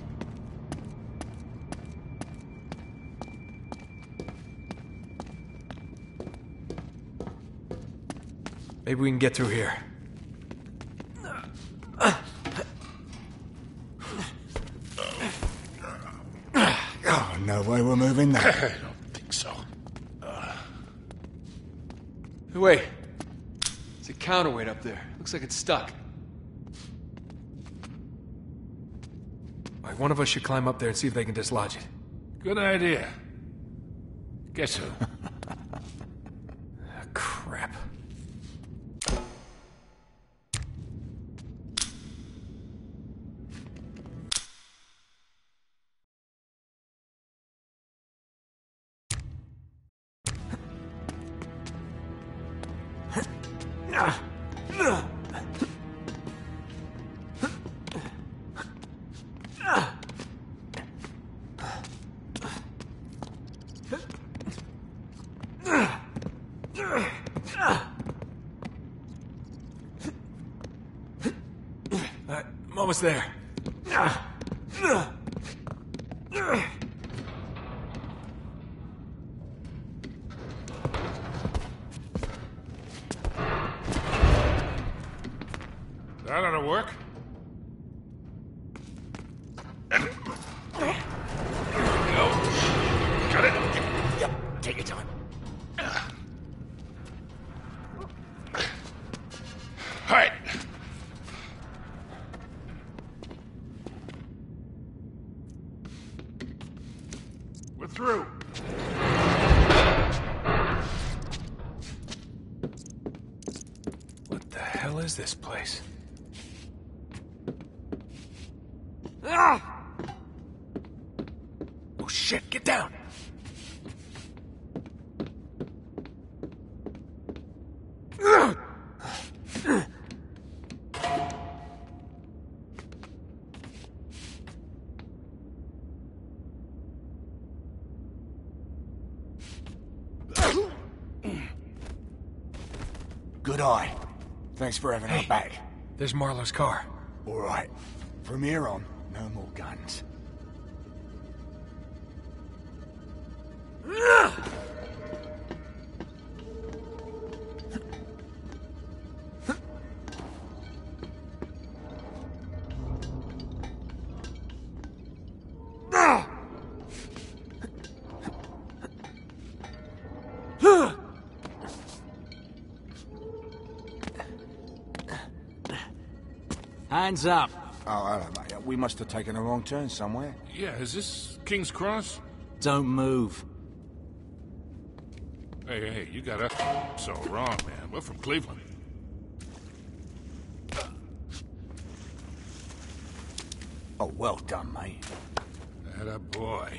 [SPEAKER 1] Maybe we can get through here.
[SPEAKER 5] Oh, no way we're moving that.
[SPEAKER 3] I don't think so. Uh...
[SPEAKER 1] Hey, wait. It's a counterweight up there. Looks like it's stuck. Like, one of us should climb up there and see if they can dislodge it.
[SPEAKER 3] Good idea. Guess who?
[SPEAKER 1] Almost there.
[SPEAKER 3] That ought to work.
[SPEAKER 1] Go. Got it? Yep. Take your time.
[SPEAKER 3] All right. We're through.
[SPEAKER 1] What the hell is this place? Ah! Oh shit, get down!
[SPEAKER 2] Good eye. Thanks for having
[SPEAKER 1] Hey,
[SPEAKER 2] our back.
[SPEAKER 1] There's Marlowe's car.
[SPEAKER 2] All right. From here on, no more guns.
[SPEAKER 5] Hands up.
[SPEAKER 2] Oh, hello, mate. We must have taken a wrong turn somewhere.
[SPEAKER 3] Yeah, is this King's Cross?
[SPEAKER 5] Don't move.
[SPEAKER 3] Hey, hey, you got us so wrong, man. We're from Cleveland.
[SPEAKER 2] Oh, well done, mate.
[SPEAKER 3] Atta boy.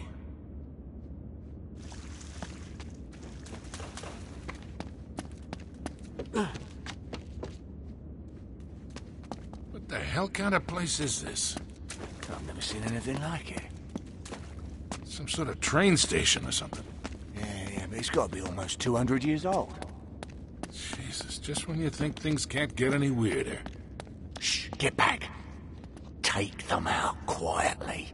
[SPEAKER 3] What the hell kind of place is this?
[SPEAKER 2] I've never seen anything like it.
[SPEAKER 3] Some sort of train station or something.
[SPEAKER 2] Yeah, yeah, but it's got to be almost two hundred years old.
[SPEAKER 3] Jesus, just when you think things can't get any weirder.
[SPEAKER 2] Shh, get back. Take them out quietly.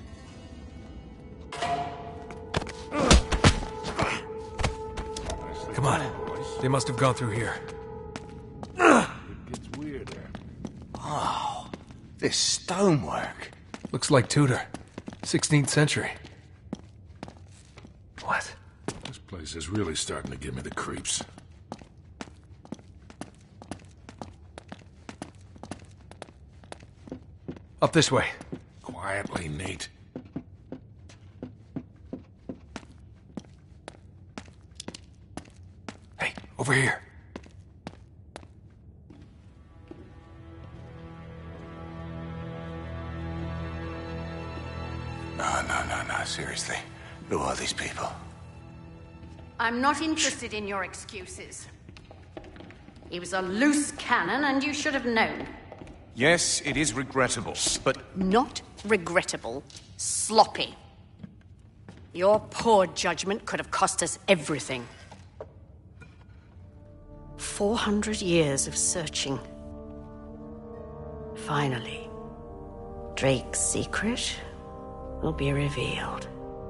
[SPEAKER 1] Come on. They must have gone through here.
[SPEAKER 3] It gets weirder.
[SPEAKER 2] Oh, this stonework.
[SPEAKER 1] Looks like Tudor. sixteenth century. What?
[SPEAKER 3] This place is really starting to give me the creeps.
[SPEAKER 1] Up this way.
[SPEAKER 3] Quietly, Nate.
[SPEAKER 1] Hey, over here.
[SPEAKER 2] No, no, no, no, seriously. Who are these people?
[SPEAKER 6] I'm not interested in your excuses. He was a loose cannon, and you should have known.
[SPEAKER 4] Yes, it is regrettable, but...
[SPEAKER 6] Not regrettable. Sloppy. Your poor judgment could have cost us everything. Four hundred years of searching. Finally, Drake's secret will be revealed.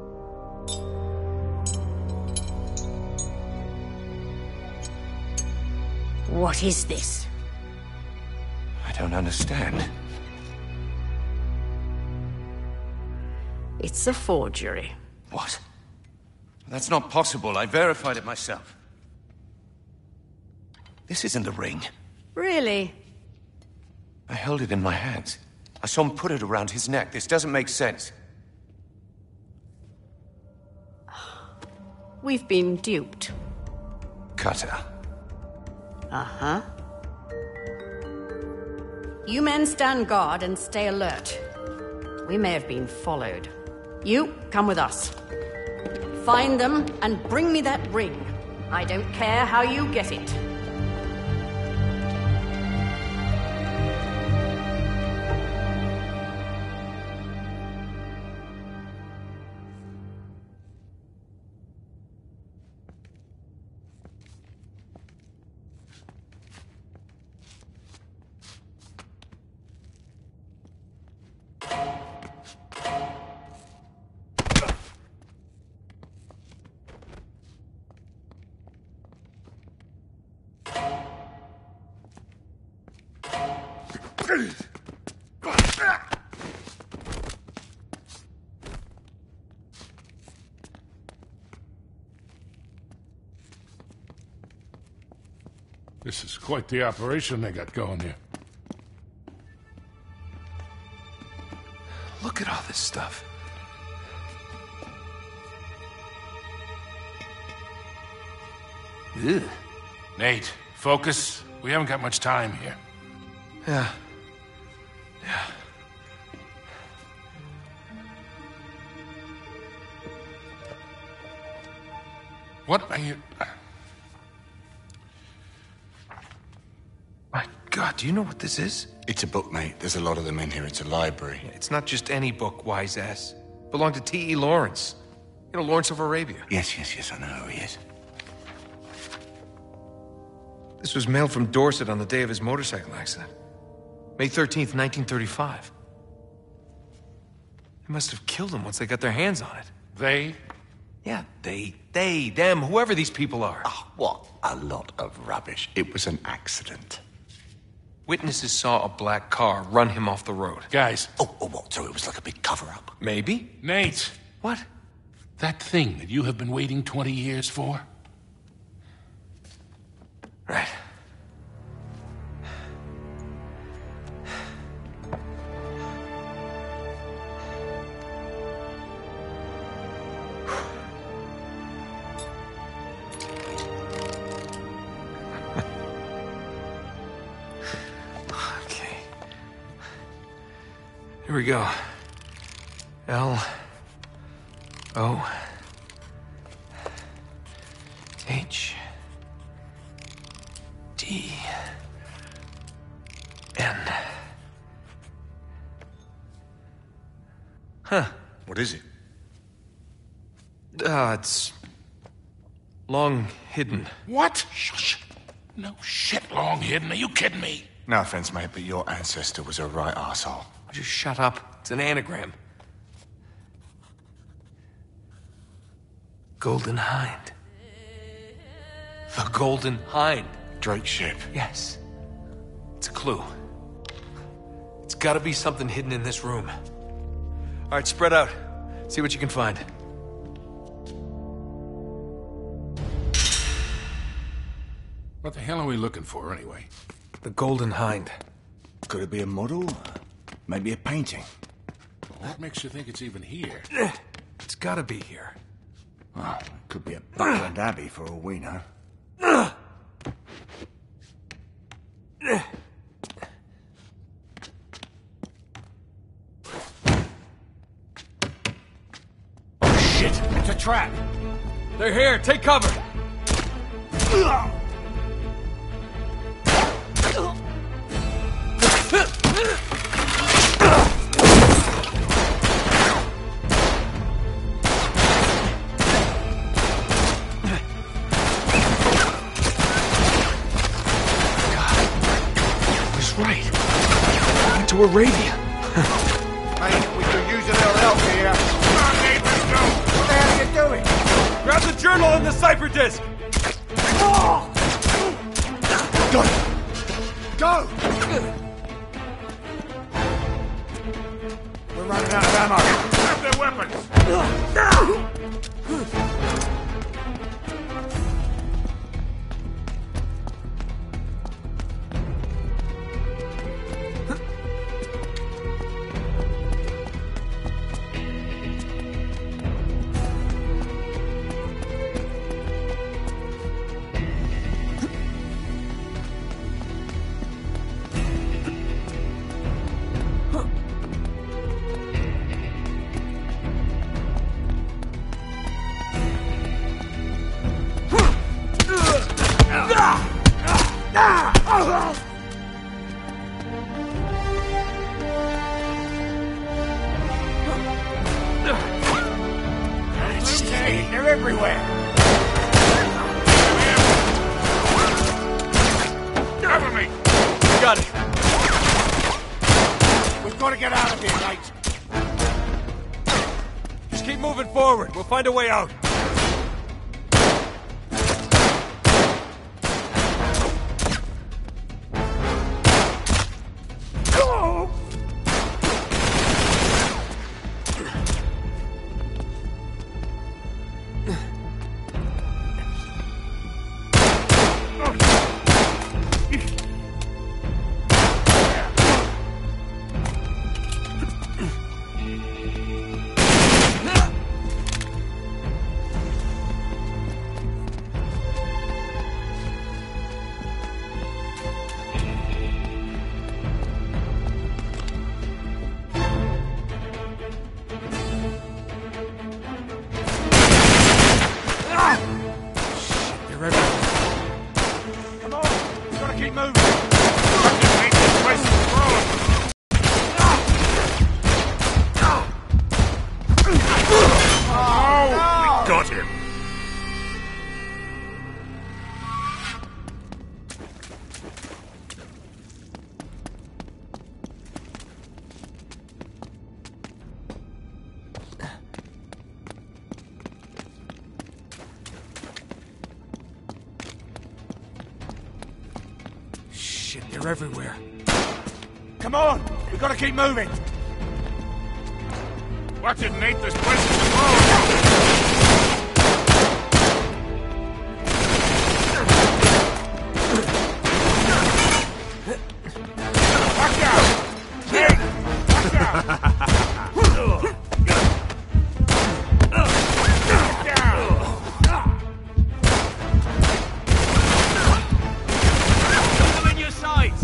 [SPEAKER 6] What is this?
[SPEAKER 4] I don't understand.
[SPEAKER 6] It's a forgery.
[SPEAKER 4] What? That's not possible. I verified it myself. This isn't the ring.
[SPEAKER 6] Really?
[SPEAKER 4] I held it in my hands. I saw him put it around his neck. This doesn't make sense.
[SPEAKER 6] We've been duped.
[SPEAKER 4] Cutter.
[SPEAKER 6] Uh-huh. You men stand guard and stay alert. We may have been followed. You, come with us. Find them and bring me that ring. I don't care how you get it.
[SPEAKER 3] This is quite the operation they got going here.
[SPEAKER 1] Look at all this stuff. Ugh.
[SPEAKER 3] Nate, focus. We haven't got much time here.
[SPEAKER 1] Yeah. Yeah.
[SPEAKER 3] What are you...
[SPEAKER 1] My God, do you know what this is?
[SPEAKER 7] It's a book, mate. There's a lot of them in here. It's a library.
[SPEAKER 1] It's not just any book, wise ass. Belonged to T E Lawrence. You know, Lawrence of Arabia.
[SPEAKER 7] Yes, yes, yes, I know who he is.
[SPEAKER 1] This was mailed from Dorset on the day of his motorcycle accident. May thirteenth, nineteen thirty-five. They must have killed him once they got their hands on it.
[SPEAKER 3] They?
[SPEAKER 1] Yeah, they, they, them, whoever these people are.
[SPEAKER 7] Oh, what a lot of rubbish. It was an accident.
[SPEAKER 1] Witnesses saw a black car run him off the road.
[SPEAKER 3] Guys.
[SPEAKER 7] Oh, oh, what? So it was like a big cover-up?
[SPEAKER 1] Maybe.
[SPEAKER 3] Nate.
[SPEAKER 1] What?
[SPEAKER 3] That thing that you have been waiting twenty years for?
[SPEAKER 1] Right. Okay. Here we go. L O H D N. Huh.
[SPEAKER 7] What is it?
[SPEAKER 1] Uh, it's long hidden.
[SPEAKER 3] What? Shush. No shit, long hidden. Are you kidding me?
[SPEAKER 7] No offense, mate, but your ancestor was a right arsehole.
[SPEAKER 1] Just shut up. It's an anagram. Golden Hind. The Golden Hind.
[SPEAKER 7] Drake's ship.
[SPEAKER 1] Yes. It's a clue. It's gotta be something hidden in this room. All right, spread out. See what you can find.
[SPEAKER 3] What the hell are we looking for, anyway?
[SPEAKER 1] The Golden Hind.
[SPEAKER 7] Could it be a model? Maybe a painting?
[SPEAKER 3] What makes you think it's even here?
[SPEAKER 1] It's gotta be here.
[SPEAKER 7] Well, it could be a Buckland Abbey for all we know.
[SPEAKER 5] Shit! It's a trap!
[SPEAKER 1] They're here! Take cover! To Arabia.
[SPEAKER 10] Mate, we could use a little help here. Come on, Nate, let's go. What the hell are you doing?
[SPEAKER 1] Grab the journal and the cipher disc.
[SPEAKER 10] Oh! Go! Go! We're running out of ammo.
[SPEAKER 3] Grab their weapons.
[SPEAKER 10] They're everywhere.
[SPEAKER 3] Cover me.
[SPEAKER 1] Got it.
[SPEAKER 10] We've got to get out of here, mate.
[SPEAKER 1] Just keep moving forward. We'll find a way out.
[SPEAKER 13] got him.
[SPEAKER 5] Shit, they're everywhere.
[SPEAKER 10] Come on! We gotta keep moving!
[SPEAKER 13] Watch it, Nate. This place is alone. Watch out! Nate! Watch out! Get down!
[SPEAKER 10] Put them in your sights!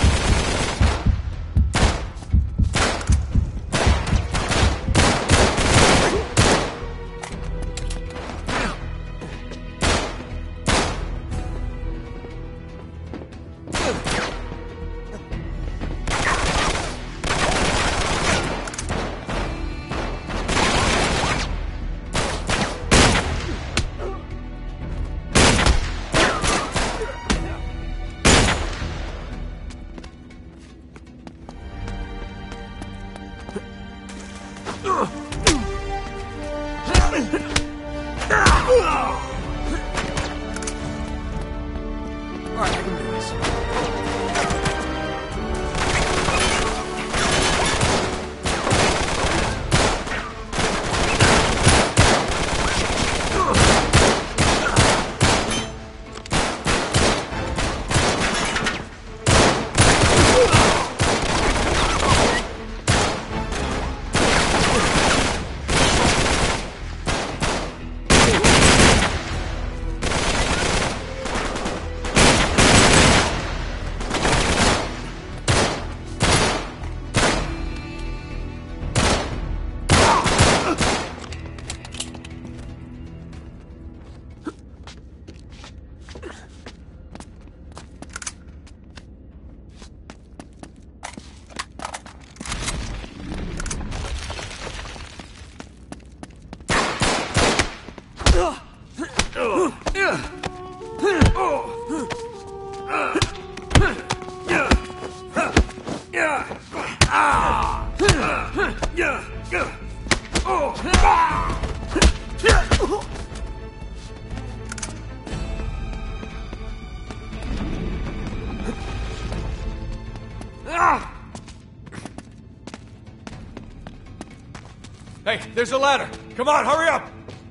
[SPEAKER 5] Hey, there's a ladder. Come on, hurry up!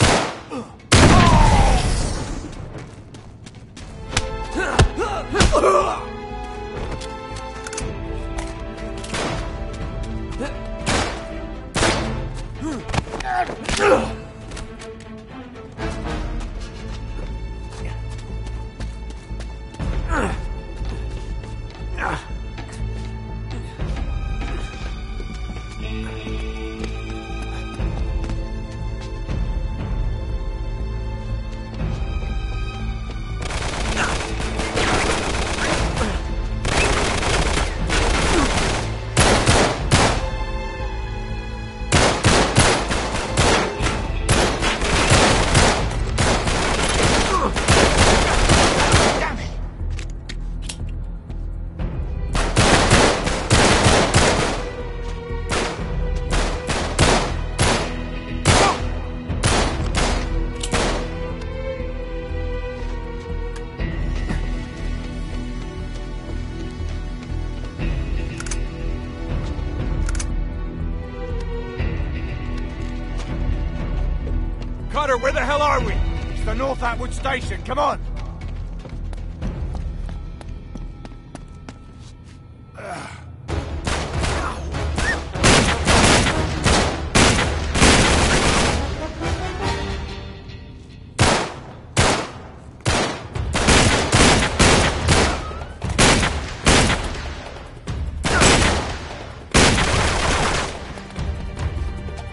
[SPEAKER 5] Cutter, where the hell are we? It's the North Atwood Station, come on!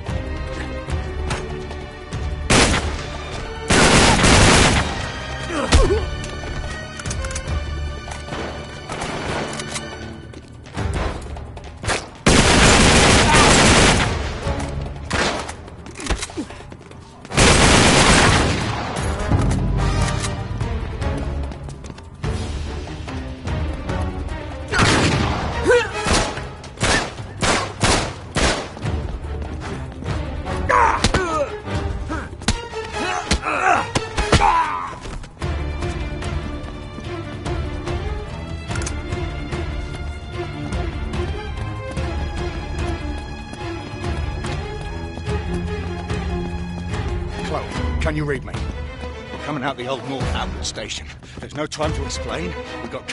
[SPEAKER 5] Ugh!
[SPEAKER 7] Chloe, can you read me? We're coming out the old North Outlet station. There's no time to explain. We've got...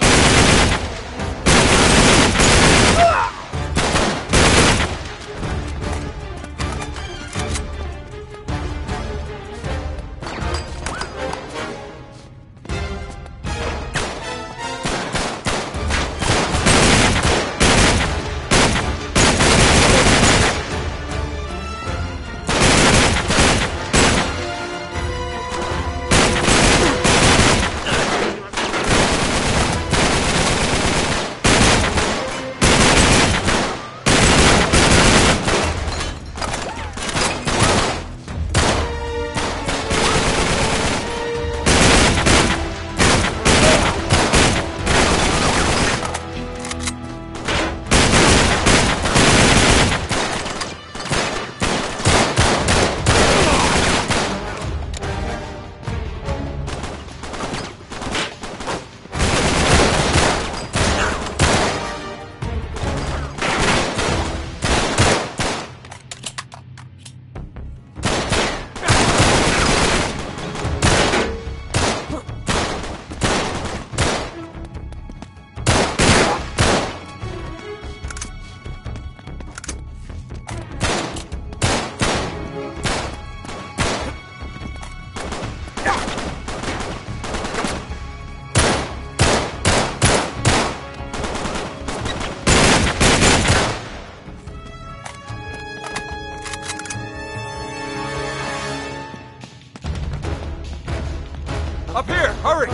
[SPEAKER 5] Up here! Hurry!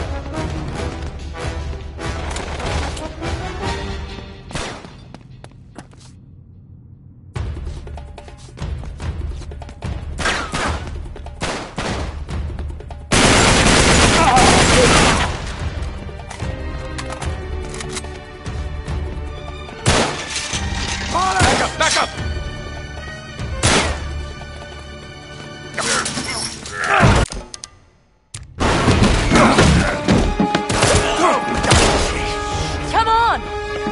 [SPEAKER 5] Back up! Back up!
[SPEAKER 12] Come on!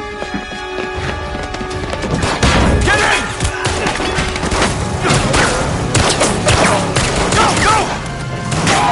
[SPEAKER 5] Get in! Go! Go!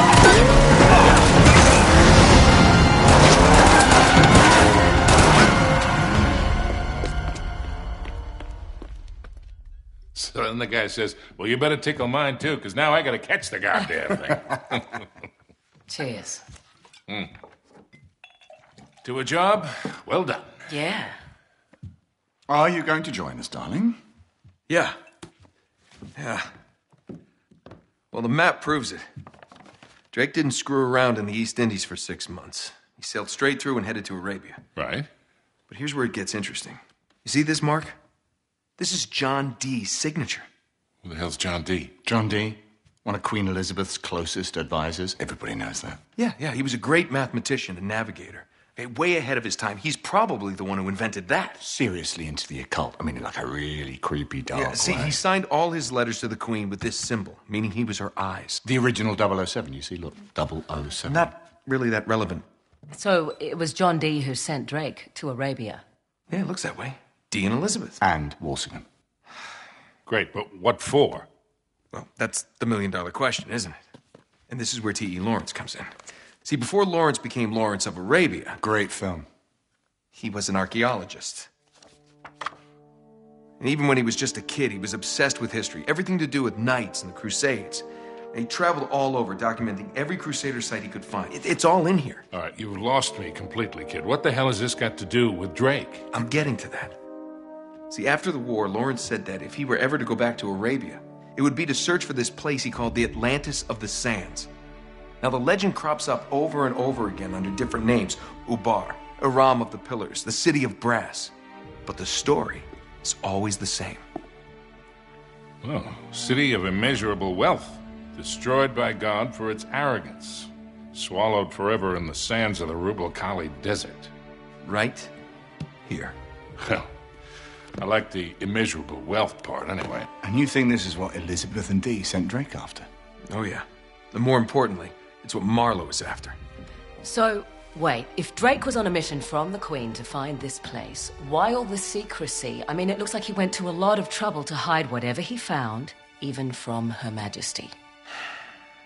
[SPEAKER 3] So then the guy says, well, you better tickle mine, too, because now I gotta catch the goddamn thing.
[SPEAKER 12] Cheers.
[SPEAKER 3] Mm. To a job, well done.
[SPEAKER 12] Yeah.
[SPEAKER 7] Are you going to join us, darling?
[SPEAKER 1] Yeah. Yeah. Well, the map proves it. Drake didn't screw around in the East Indies for six months. He sailed straight through and headed to Arabia.
[SPEAKER 3] Right.
[SPEAKER 1] But here's where it gets interesting. You see this mark? This is John Dee's signature.
[SPEAKER 3] Who the hell's John Dee?
[SPEAKER 7] John Dee, one of Queen Elizabeth's closest advisors. Everybody knows that.
[SPEAKER 1] Yeah, yeah, he was a great mathematician and navigator. Okay, way ahead of his time. He's probably the one who invented that.
[SPEAKER 7] Seriously into the occult. I mean, like a really creepy dark
[SPEAKER 1] Yeah, see,
[SPEAKER 7] way.
[SPEAKER 1] he signed all his letters to the Queen with this symbol, meaning he was her eyes.
[SPEAKER 7] The original double oh seven, you see, look, double oh seven.
[SPEAKER 1] Not really that relevant.
[SPEAKER 12] So it was John Dee who sent Drake to Arabia.
[SPEAKER 1] Yeah, it looks that way. Dee and Elizabeth.
[SPEAKER 7] And Walsingham.
[SPEAKER 3] Great, but what for?
[SPEAKER 1] Well, that's the million-dollar question, isn't it? And this is where T E Lawrence comes in. See, before Lawrence became Lawrence of Arabia...
[SPEAKER 7] Great film.
[SPEAKER 1] He was an archaeologist. And even when he was just a kid, he was obsessed with history. Everything to do with knights and the Crusades. And he traveled all over, documenting every Crusader site he could find. It, it's all in here.
[SPEAKER 3] All right, you've lost me completely, kid. What the hell has this got to do with Drake?
[SPEAKER 1] I'm getting to that. See, after the war, Lawrence said that if he were ever to go back to Arabia, it would be to search for this place he called the Atlantis of the Sands. Now, the legend crops up over and over again under different names. Ubar, Aram of the Pillars, the City of Brass. But the story is always the same.
[SPEAKER 3] Oh, city of immeasurable wealth, destroyed by God for its arrogance, swallowed forever in the sands of the Rub' Khali Desert.
[SPEAKER 1] Right here.
[SPEAKER 3] Well, I like the immeasurable wealth part, anyway.
[SPEAKER 7] And you think this is what Elizabeth and Dee sent Drake after?
[SPEAKER 1] Oh, yeah. And more importantly, it's what Marlowe is after.
[SPEAKER 12] So, wait, if Drake was on a mission from the Queen to find this place, why all the secrecy? I mean, it looks like he went to a lot of trouble to hide whatever he found, even from Her Majesty.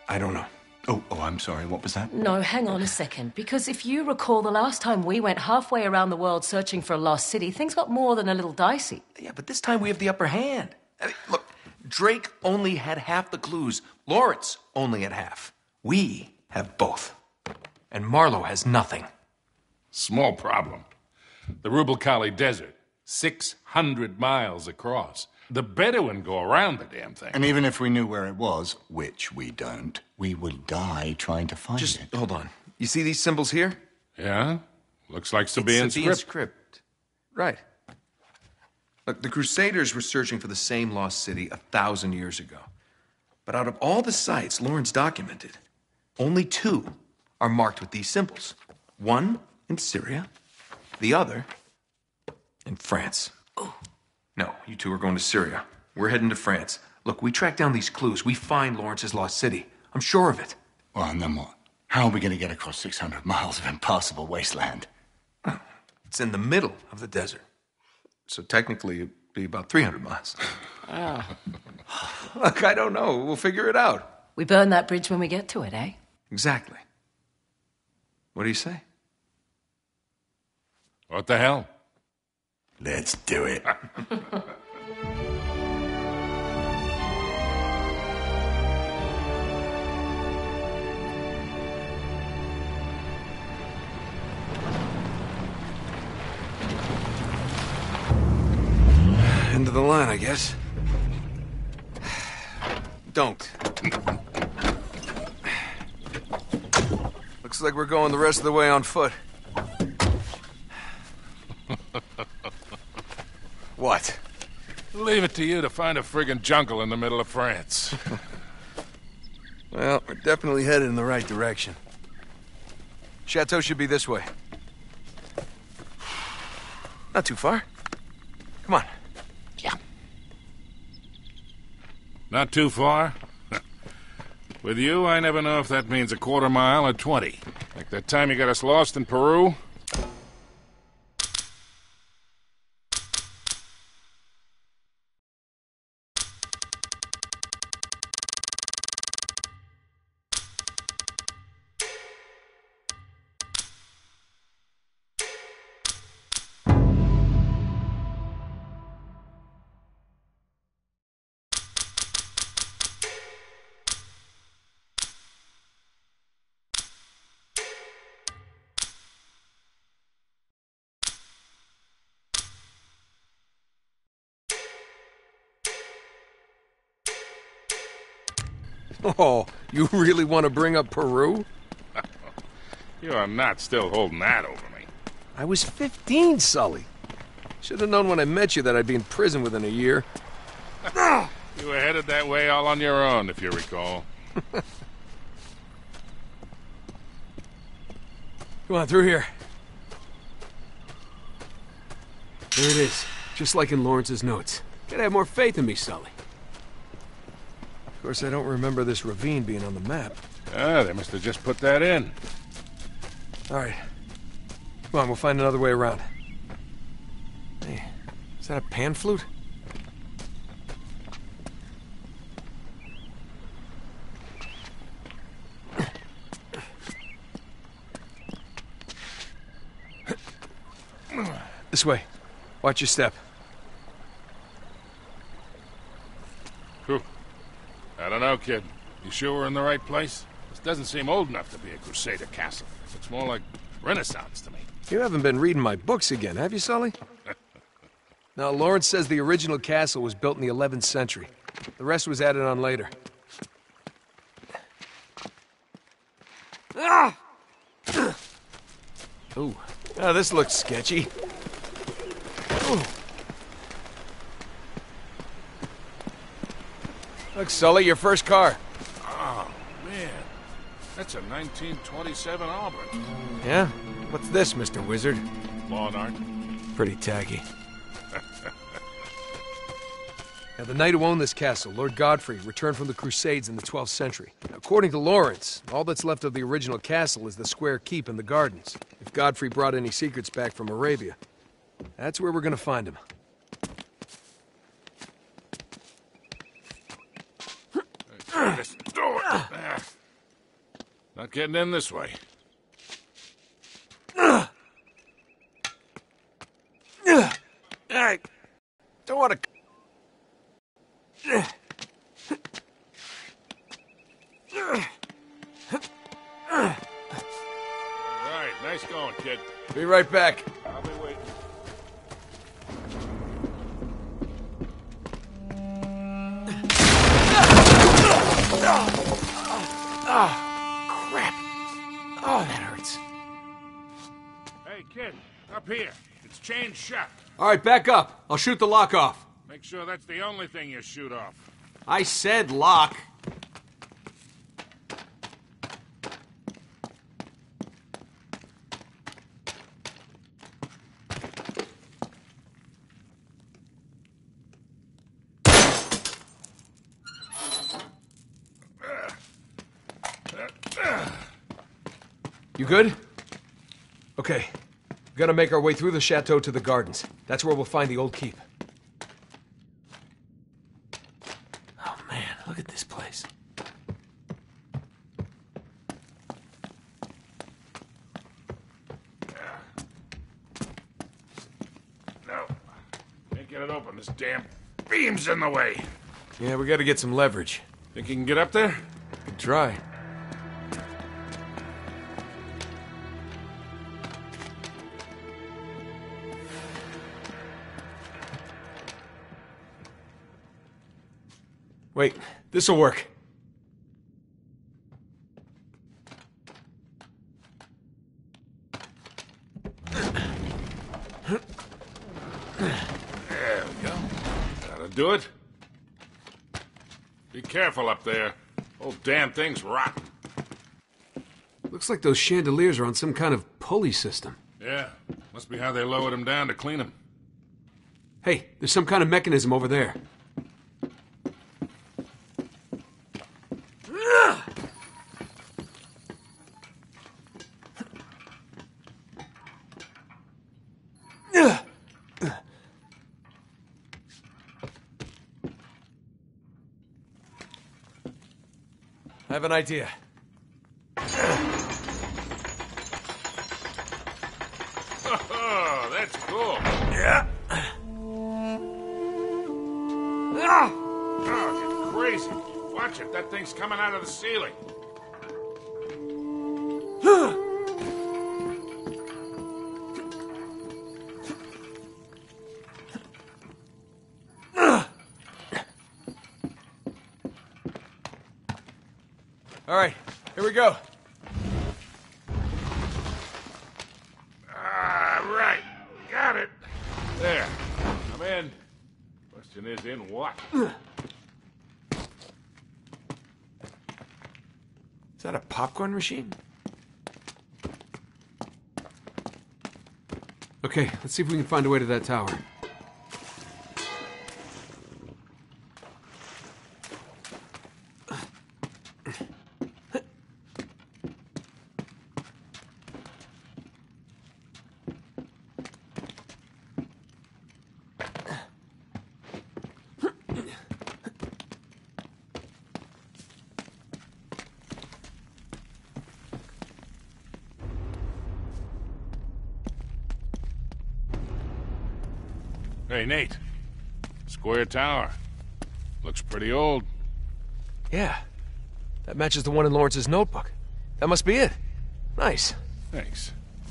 [SPEAKER 1] I don't know.
[SPEAKER 7] Oh, oh, I'm sorry. What was that?
[SPEAKER 12] No, hang on a second. Because if you recall, the last time we went halfway around the world searching for a lost city, things got more than a little dicey.
[SPEAKER 1] Yeah, but this time we have the upper hand. I mean, look, Drake only had half the clues. Lawrence only had half. We have both. And Marlowe has nothing.
[SPEAKER 3] Small problem. The Rubel Kali Desert, six hundred miles across. The Bedouin go around the damn thing.
[SPEAKER 7] And even if we knew where it was, which we don't, we would die trying to find
[SPEAKER 1] Just
[SPEAKER 7] it.
[SPEAKER 1] hold on. You see these symbols here?
[SPEAKER 3] Yeah? Looks like Sabaean
[SPEAKER 1] Sabaean
[SPEAKER 3] script.
[SPEAKER 1] script. Right. Look, the Crusaders were searching for the same lost city a thousand years ago. But out of all the sites Lawrence documented, only two are marked with these symbols. One in Syria, the other in France. Oh. No, you two are going to Syria. We're heading to France. Look, we track down these clues. We find Lawrence's lost city. I'm sure of it.
[SPEAKER 7] Well, and then what? How are we going to get across six hundred miles of impassable wasteland?
[SPEAKER 1] It's in the middle of the desert. So technically, it'd be about three hundred miles.
[SPEAKER 12] Ah.
[SPEAKER 1] Look, I don't know. We'll figure it out.
[SPEAKER 12] We burn that bridge when we get to it, eh?
[SPEAKER 1] Exactly. What do you say?
[SPEAKER 3] What the hell?
[SPEAKER 7] Let's do it.
[SPEAKER 1] End of the line, I guess. Don't. Looks like we're going the rest of the way on foot. What?
[SPEAKER 3] Leave it to you to find a friggin' jungle in the middle of France.
[SPEAKER 1] Well, we're definitely headed in the right direction. Chateau should be this way. Not too far. Come on.
[SPEAKER 3] Yeah. Not too far? With you, I never know if that means a quarter mile or twenty. Like that time you got us lost in Peru.
[SPEAKER 1] Oh, you really want to bring up Peru?
[SPEAKER 3] You are not still holding that over me.
[SPEAKER 1] I was fifteen, Sully. Should have known when I met you that I'd be in prison within a year.
[SPEAKER 3] You were headed that way all on your own, if you recall.
[SPEAKER 1] Come on, through here. There it is, just like in Lawrence's notes. Gotta have more faith in me, Sully. Of course, I don't remember this ravine being on the map.
[SPEAKER 3] Ah, they must have just put that in.
[SPEAKER 1] All right. Come on, we'll find another way around. Hey, is that a pan flute? This way. Watch your step.
[SPEAKER 3] Whew. I don't know, kid. You sure we're in the right place? This doesn't seem old enough to be a Crusader castle. It's more like Renaissance to me.
[SPEAKER 1] You haven't been reading my books again, have you, Sully? Now, Lawrence says the original castle was built in the eleventh century. The rest was added on later. Ah! Ooh. Oh, this looks sketchy. Ooh. Look, Sully, your first car.
[SPEAKER 3] Oh, man. That's a nineteen twenty-seven Auburn.
[SPEAKER 1] Yeah? What's this, Mister Wizard?
[SPEAKER 3] Lawn art.
[SPEAKER 1] Pretty tacky. Now, the knight who owned this castle, Lord Godfrey, returned from the Crusades in the twelfth century. Now, according to Lawrence, all that's left of the original castle is the square keep and the gardens. If Godfrey brought any secrets back from Arabia, that's where we're gonna find him.
[SPEAKER 3] This door. Not getting in this way.
[SPEAKER 1] I don't want to...
[SPEAKER 3] Right, nice going, kid.
[SPEAKER 1] Be right back.
[SPEAKER 3] I'll be waiting.
[SPEAKER 1] Oh, crap. Oh, that hurts.
[SPEAKER 3] Hey, kid, up here. It's chained shut.
[SPEAKER 1] All right, back up. I'll shoot the lock off.
[SPEAKER 3] Make sure that's the only thing you shoot off.
[SPEAKER 1] I said lock. You good? Okay. We're gonna make our way through the chateau to the gardens. That's where we'll find the old keep. Oh man, look at this place.
[SPEAKER 3] No. Can't get it open. This damn beam's in the way.
[SPEAKER 1] Yeah, we gotta get some leverage.
[SPEAKER 3] Think you can get up there?
[SPEAKER 1] Could try. Wait, this'll work.
[SPEAKER 3] There we go. That'll do it. Be careful up there. Whole damn thing's rotten.
[SPEAKER 1] Looks like those chandeliers are on some kind of pulley system.
[SPEAKER 3] Yeah, must be how they lowered them down to clean them.
[SPEAKER 1] Hey, there's some kind of mechanism over there. I have an idea.
[SPEAKER 3] Oh, that's cool.
[SPEAKER 1] Yeah.
[SPEAKER 3] Oh, get crazy. Watch it. That thing's coming out of the ceiling.
[SPEAKER 1] All right, here we go.
[SPEAKER 3] Ah, right. Got it. There. I'm in. Question is, in what?
[SPEAKER 1] Is that a popcorn machine? Okay, let's see if we can find a way to that tower.
[SPEAKER 3] Hey, Nate. Square tower. Looks pretty old.
[SPEAKER 1] Yeah. That matches the one in Lawrence's notebook. That must be it. Nice.
[SPEAKER 3] Thanks.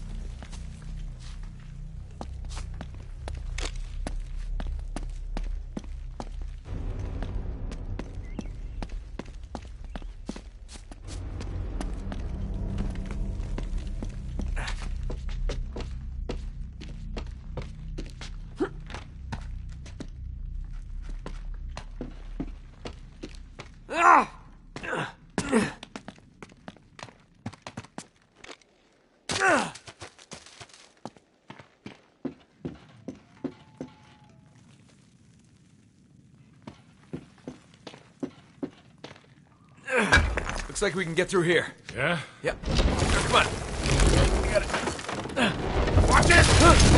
[SPEAKER 1] Looks like we can get through here.
[SPEAKER 3] Yeah?
[SPEAKER 1] Yep. Come on. We got it.
[SPEAKER 3] Watch it!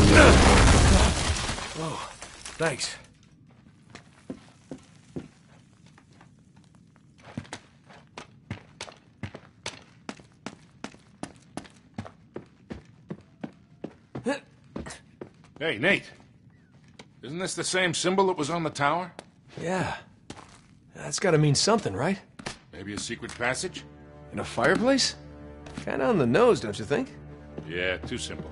[SPEAKER 1] Whoa. Thanks.
[SPEAKER 3] Hey, Nate. Isn't this the same symbol that was on the tower?
[SPEAKER 1] Yeah. That's gotta mean something, right?
[SPEAKER 3] Maybe a secret passage?
[SPEAKER 1] In a fireplace? Kinda on the nose, don't you think?
[SPEAKER 3] Yeah, too simple.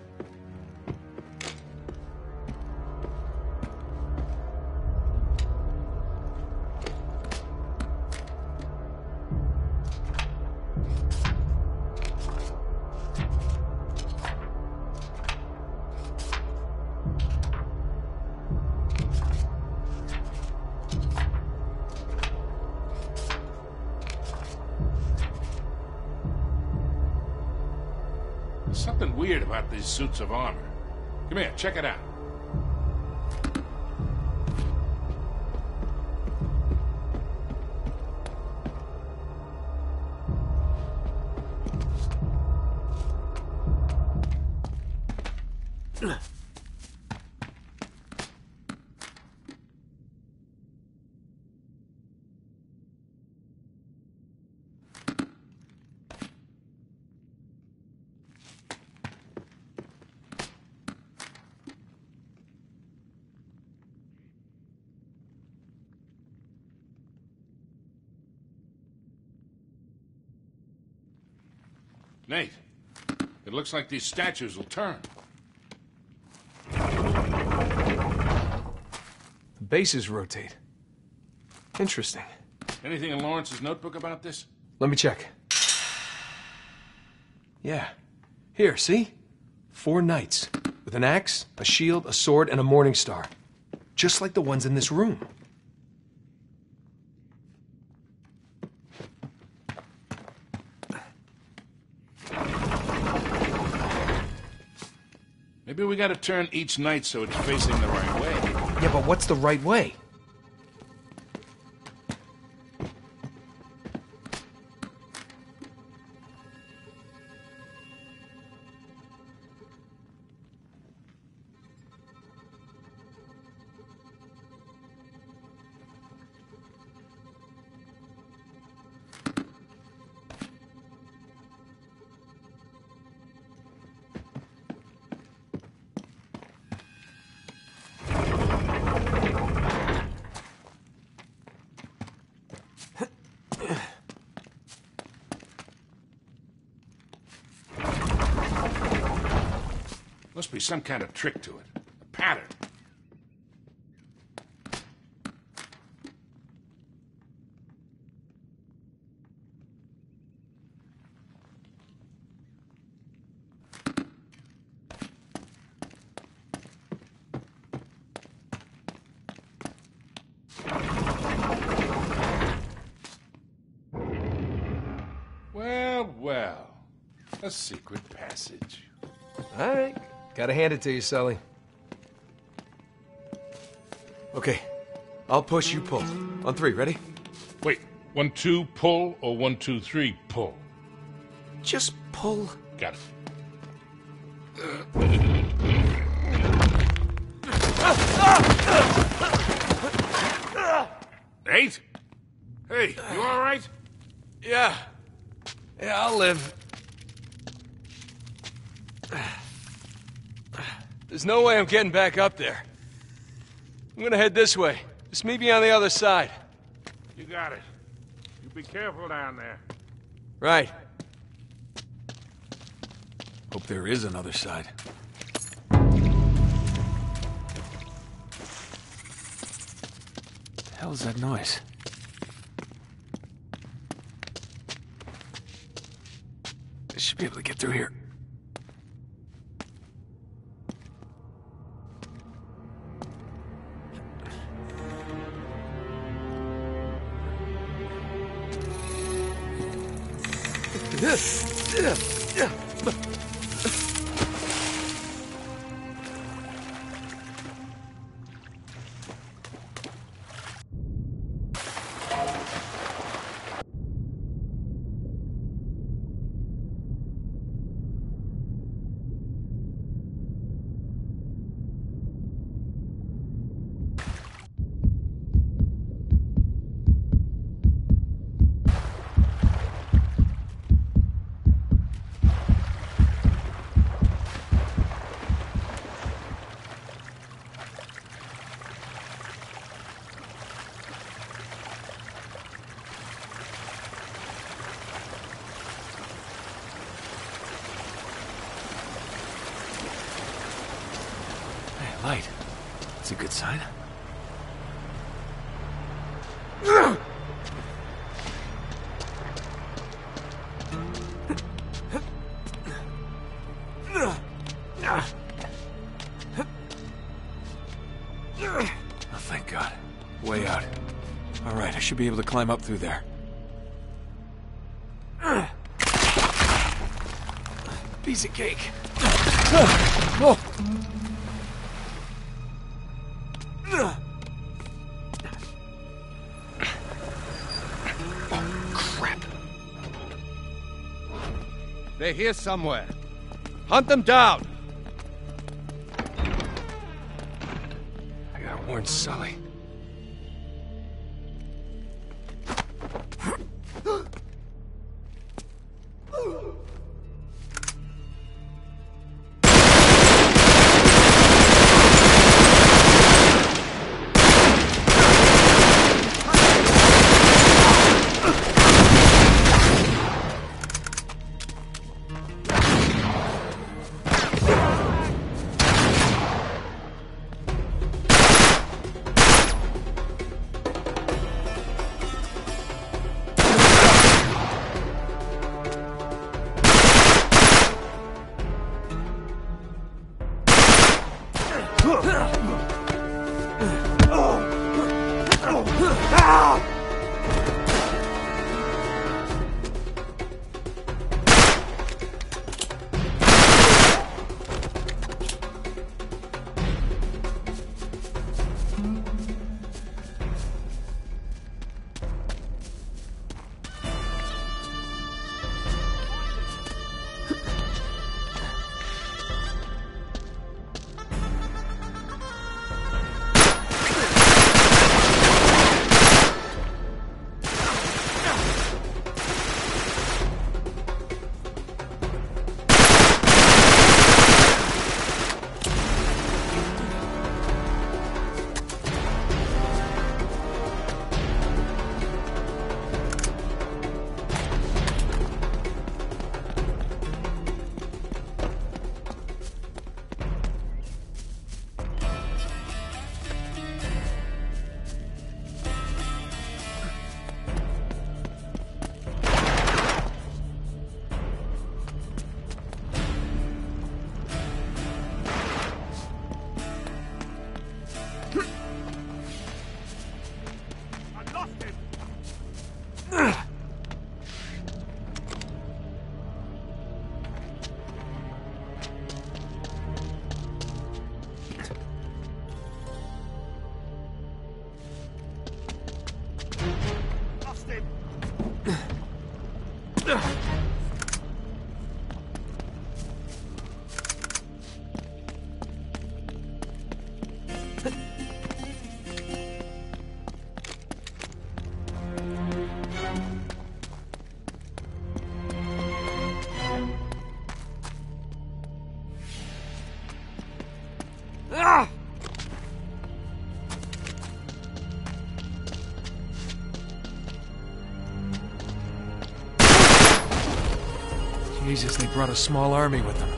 [SPEAKER 3] There's something weird about these suits of armor. Come here, check it out. Nate, it looks like these statues will turn.
[SPEAKER 1] The bases rotate. Interesting.
[SPEAKER 3] Anything in Lawrence's notebook about this?
[SPEAKER 1] Let me check. Yeah. Here, see? Four knights. With an axe, a shield, a sword, and a morning star. Just like the ones in this room.
[SPEAKER 3] Maybe we gotta turn each knight so it's facing the right way.
[SPEAKER 1] Yeah, but what's the right way?
[SPEAKER 3] Must be some kind of trick to it. A pattern. Well, well. A secret passage.
[SPEAKER 1] All right. Gotta hand it to you, Sully. Okay. I'll push, you pull. On three, ready?
[SPEAKER 3] Wait, one, two, pull, or one, two, three, pull?
[SPEAKER 1] Just pull.
[SPEAKER 3] Got it. Nate? Hey, you all right?
[SPEAKER 1] Yeah. Yeah, I'll live. There's no way I'm getting back up there. I'm gonna head this way. Just meet me on the other side.
[SPEAKER 13] You got it. You be careful down there.
[SPEAKER 1] Right. Hope there is another side. The hell is that noise? I should be able to get through here.
[SPEAKER 5] a good sign. Oh, thank God. Way out. All right, I should be able to climb up through there. Piece of cake. Oh.
[SPEAKER 4] Crap. They're here somewhere. Hunt them down.
[SPEAKER 5] I gotta warn Sully. Jesus, they brought a small army with them.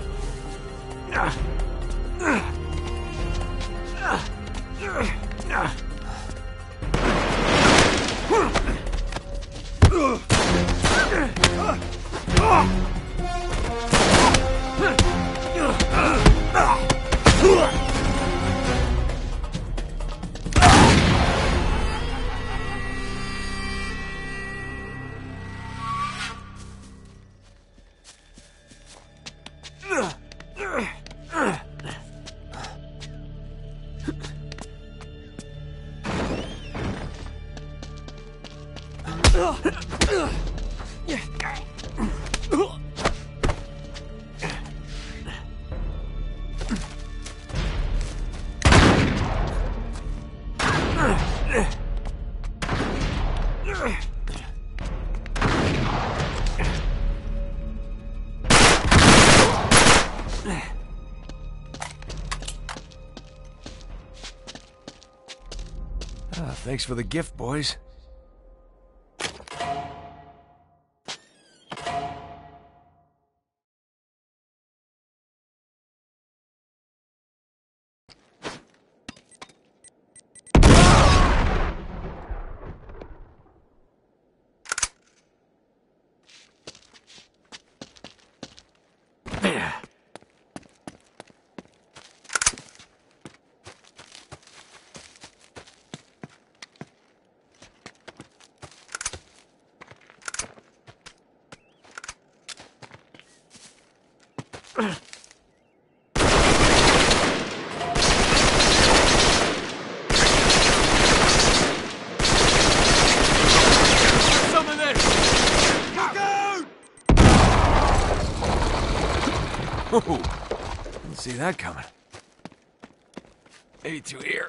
[SPEAKER 5] Ah, thanks for the gift, boys. Some of this! Look out! Ooh, didn't see that coming. Maybe through here.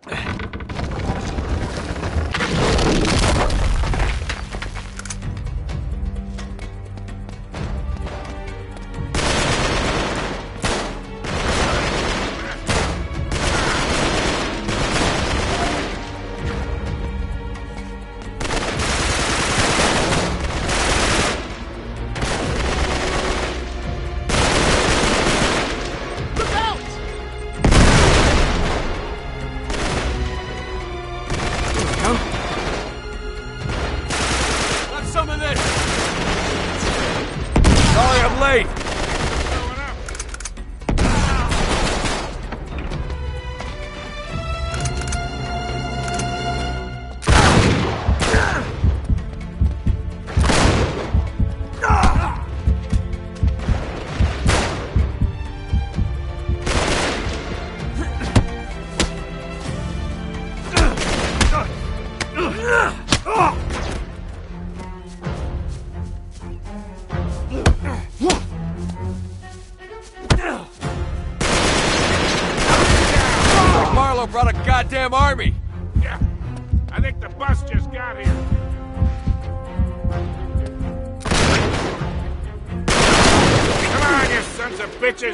[SPEAKER 5] Brought a goddamn army!
[SPEAKER 13] Yeah, I think the bus just got here. Come on, you sons of bitches!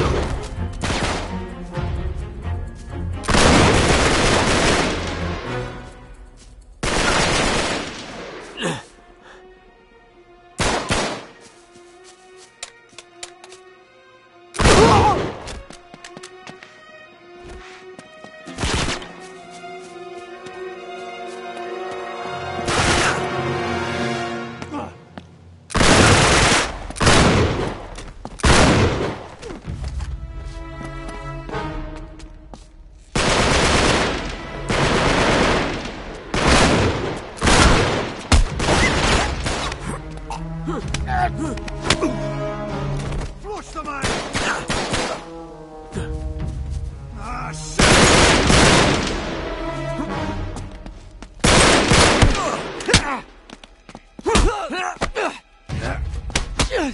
[SPEAKER 5] Flush the man! Ah, shit!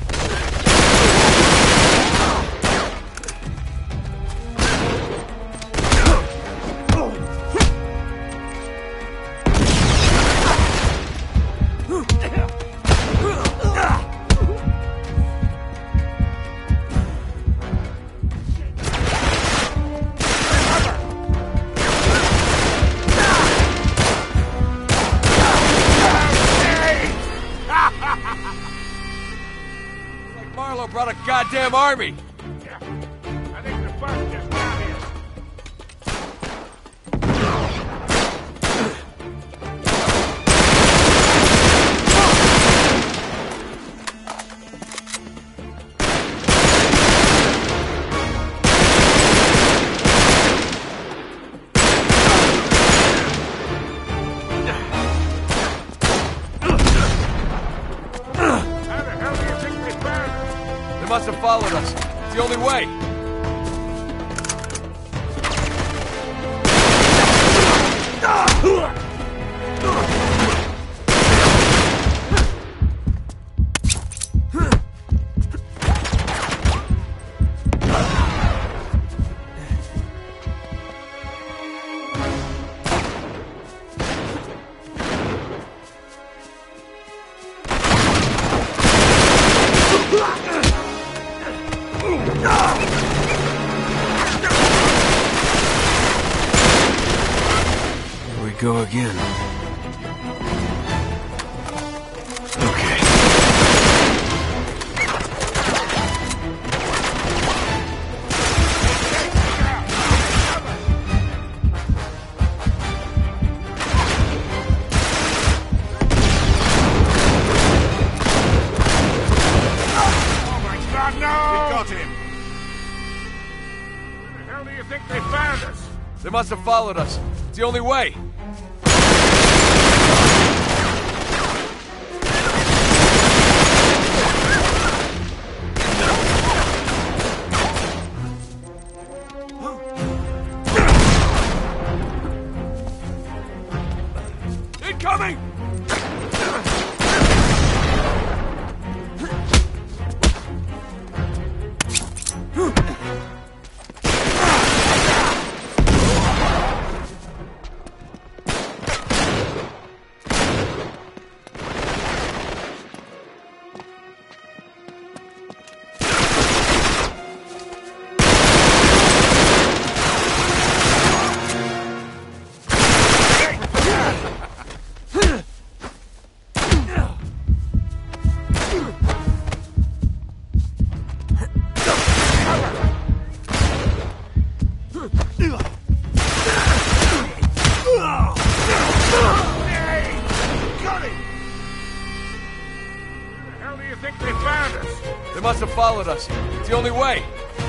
[SPEAKER 5] Marlowe brought a goddamn army!
[SPEAKER 13] Yeah, I think the bus just got here.
[SPEAKER 5] They must have followed us. It's the only way. Here we go again. Okay.
[SPEAKER 13] Oh my God, no!
[SPEAKER 5] We got him.
[SPEAKER 13] Where the hell do you think they found us?
[SPEAKER 5] They must have followed us. It's the only way.
[SPEAKER 13] hell do you think they found us?
[SPEAKER 5] They must have followed us. It's the only way.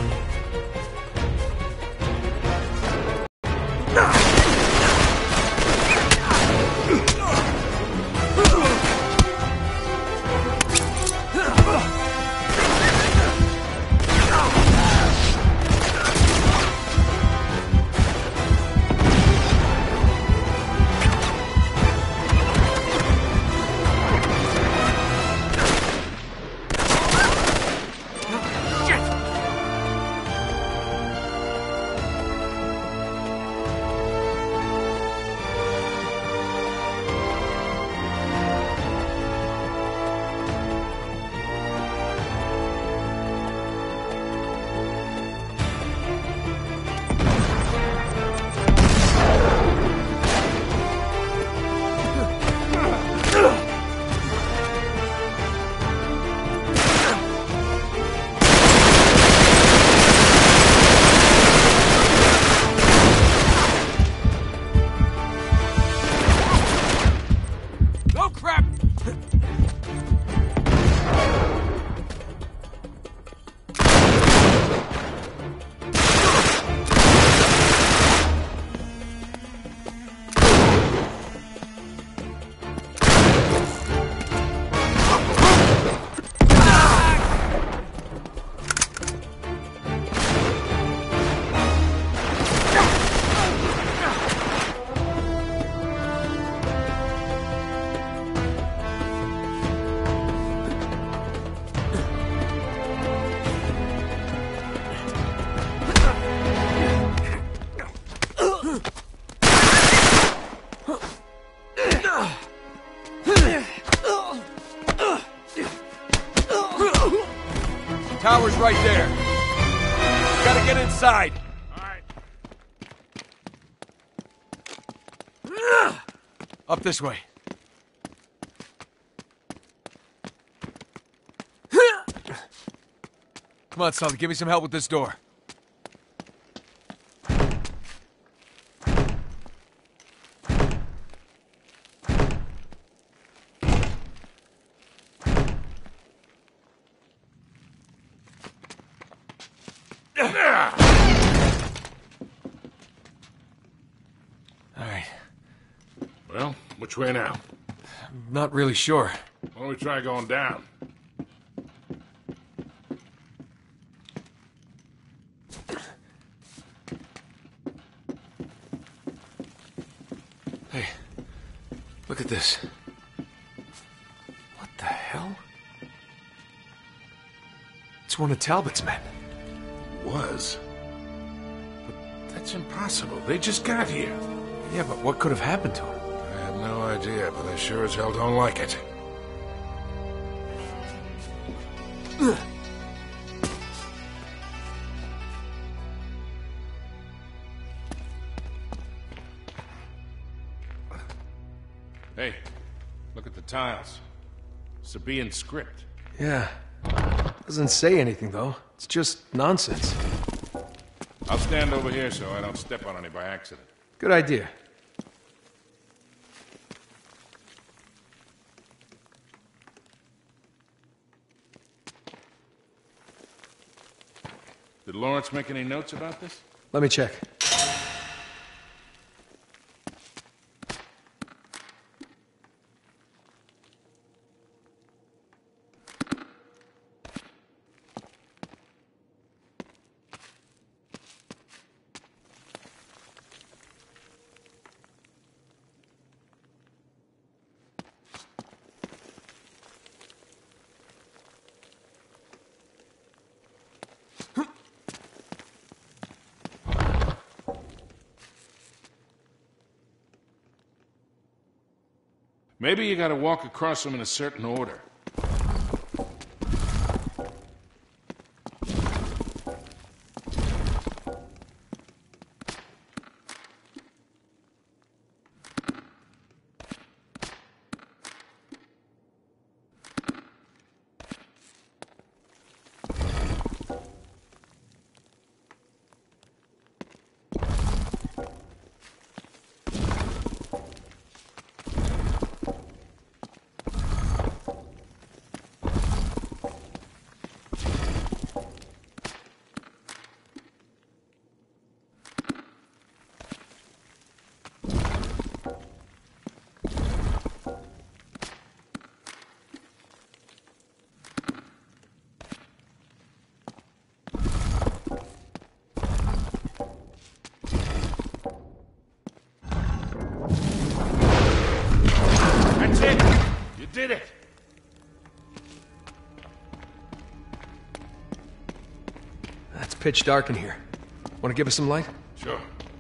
[SPEAKER 5] Tower's right there. Gotta get inside. All right. Up this way. Come on, Sully, give me some help with this door.
[SPEAKER 3] Well, which way now?
[SPEAKER 5] I'm not really sure.
[SPEAKER 3] Why don't we try going down?
[SPEAKER 5] Hey, look at this. What the hell? It's one of Talbot's men.
[SPEAKER 3] Was. But that's impossible. They just got here.
[SPEAKER 5] Yeah, but what could have happened to him?
[SPEAKER 3] I have no idea, but they sure as hell don't like it. Hey, look at the tiles. Sabaean script.
[SPEAKER 5] Yeah. Doesn't say anything, though. It's just nonsense.
[SPEAKER 3] I'll stand over here so I don't step on any by accident.
[SPEAKER 5] Good idea.
[SPEAKER 3] Did Lawrence make any notes about this?
[SPEAKER 5] Let me check.
[SPEAKER 3] Maybe you gotta walk across them in a certain order. did it!
[SPEAKER 1] It's pitch dark in here. Want to give us some light?
[SPEAKER 3] Sure.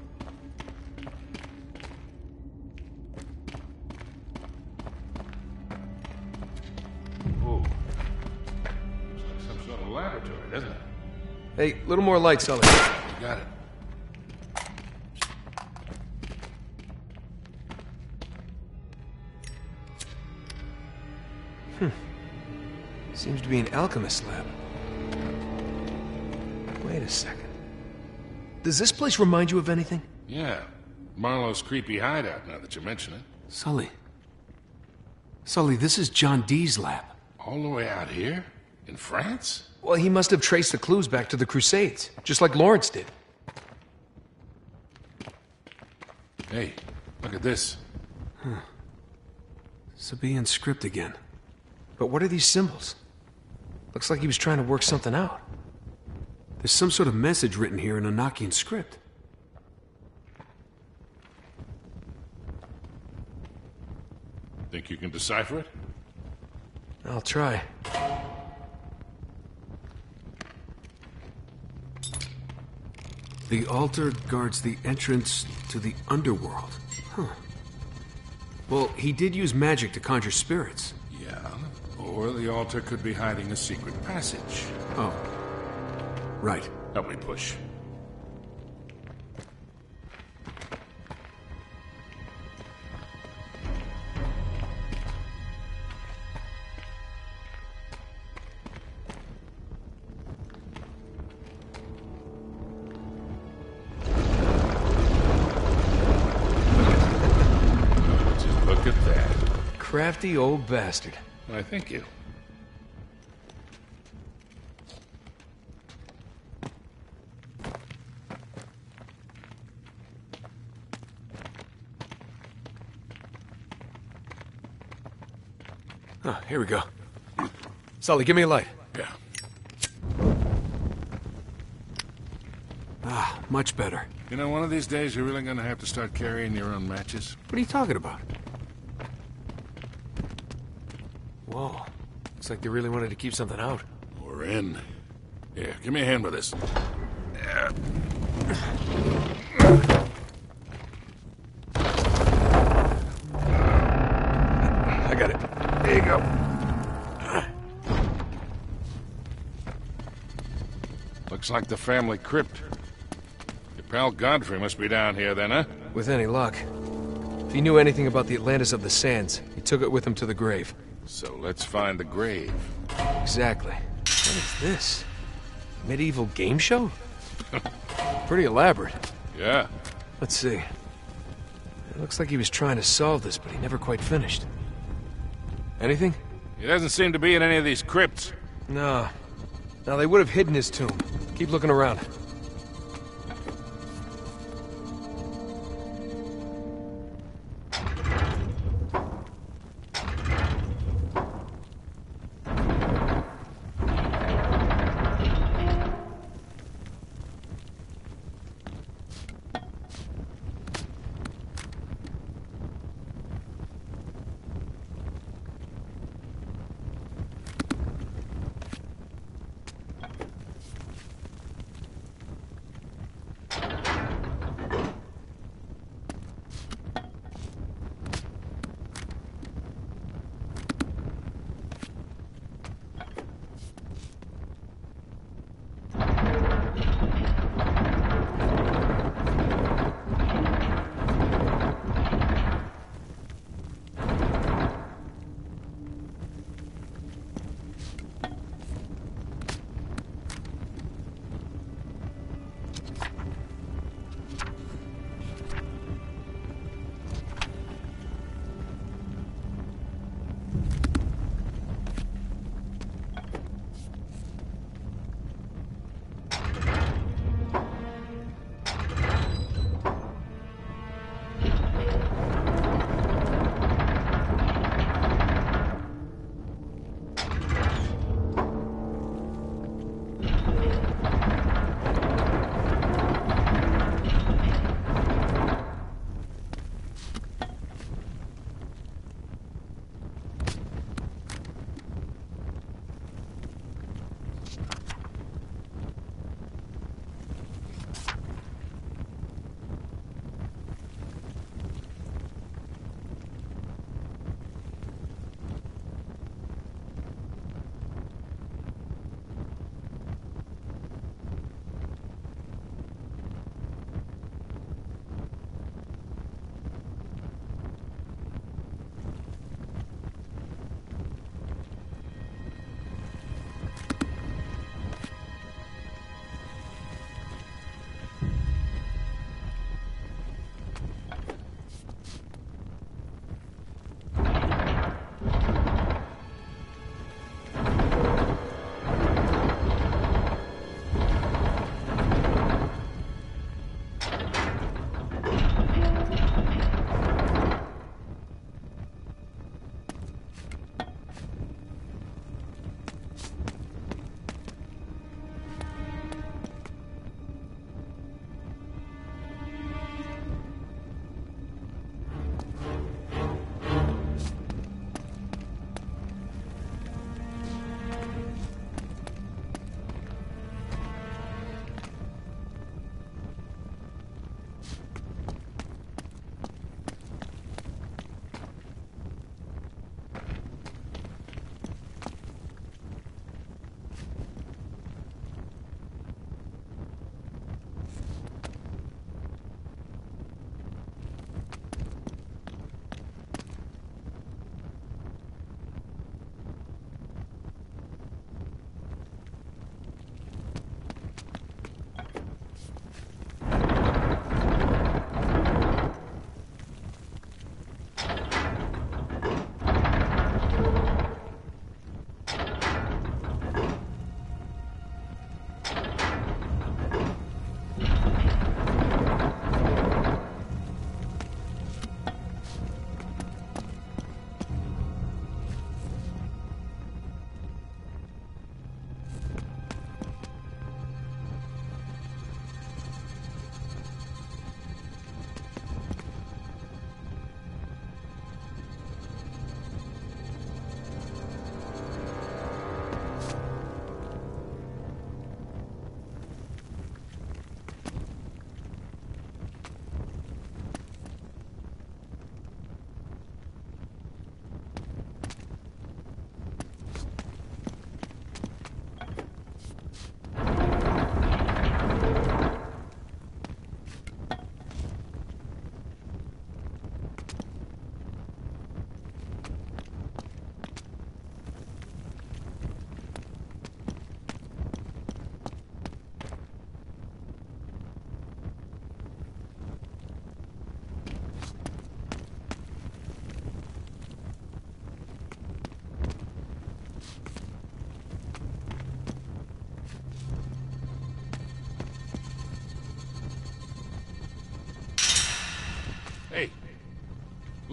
[SPEAKER 3] Ooh. Looks like some sort of laboratory, doesn't it?
[SPEAKER 1] Hey, a little more light, Sully.
[SPEAKER 3] You got it.
[SPEAKER 1] Hmm. Seems to be an alchemist lab. Wait a second. Does this place remind you of anything?
[SPEAKER 3] Yeah. Marlowe's creepy hideout, now that you mention it.
[SPEAKER 1] Sully. Sully, this is John Dee's lab.
[SPEAKER 3] All the way out here? In France?
[SPEAKER 1] Well, he must have traced the clues back to the Crusades, just like Lawrence did.
[SPEAKER 3] Hey, look at this.
[SPEAKER 1] Huh. Sabaean script again. But what are these symbols? Looks like he was trying to work something out. There's some sort of message written here in Enochian script.
[SPEAKER 3] Think you can decipher it?
[SPEAKER 1] I'll try. The altar guards the entrance to the underworld. Huh. Well, he did use magic to conjure spirits.
[SPEAKER 3] Yeah. Or the altar could be hiding a secret passage.
[SPEAKER 1] Oh. Right.
[SPEAKER 3] Help me push. Just look at that.
[SPEAKER 1] Crafty old bastard.
[SPEAKER 3] Why, thank you.
[SPEAKER 1] Oh, here we go. Sully, give me a light.
[SPEAKER 3] Yeah.
[SPEAKER 1] Ah, much better.
[SPEAKER 3] You know, one of these days you're really gonna have to start carrying your own matches.
[SPEAKER 1] What are you talking about? Whoa. Looks like they really wanted to keep something out.
[SPEAKER 3] We're in. Here, give me a hand with this. Yeah.
[SPEAKER 1] I got it. There you go.
[SPEAKER 3] Looks like the family crypt. Your pal Godfrey must be down here then, huh?
[SPEAKER 1] With any luck. If he knew anything about the Atlantis of the Sands, he took it with him to the grave.
[SPEAKER 3] So let's find the grave.
[SPEAKER 1] Exactly. What is this? Medieval game show? Pretty elaborate.
[SPEAKER 3] Yeah.
[SPEAKER 1] Let's see. It looks like he was trying to solve this, but he never quite finished. Anything?
[SPEAKER 3] He doesn't seem to be in any of these crypts.
[SPEAKER 1] No. Now, they would have hidden his tomb. Keep looking around.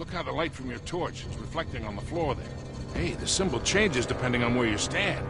[SPEAKER 3] Look how the light from your torch is reflecting on the floor there. Hey, the symbol changes depending on where you stand.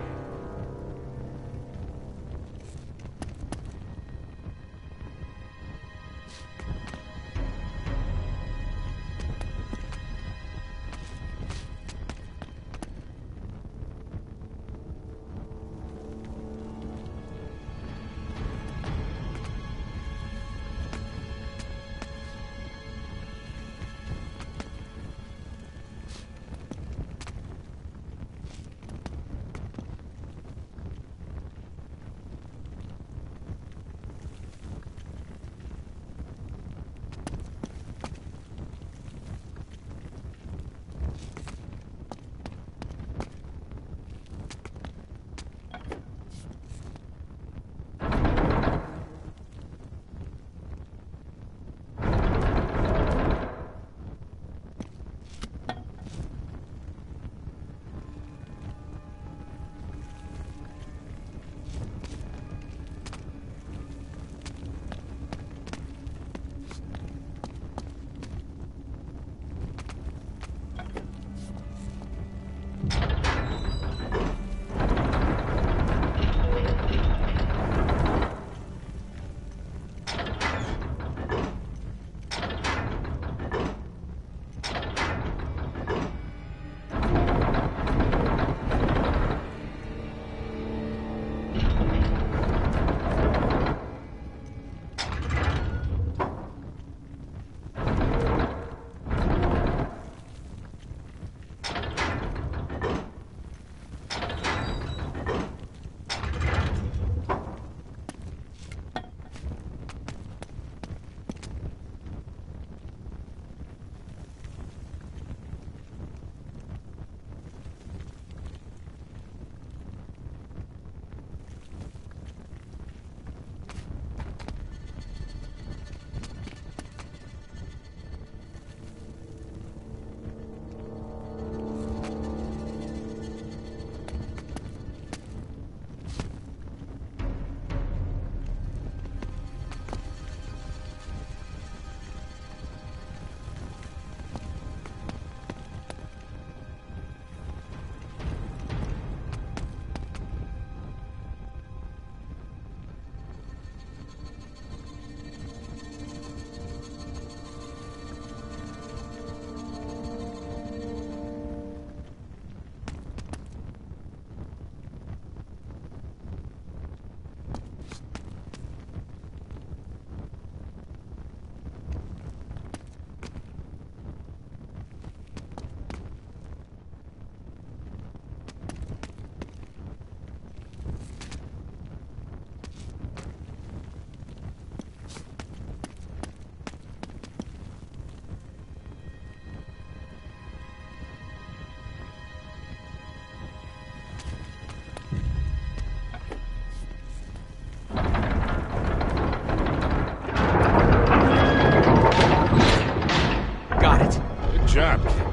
[SPEAKER 3] job, kid.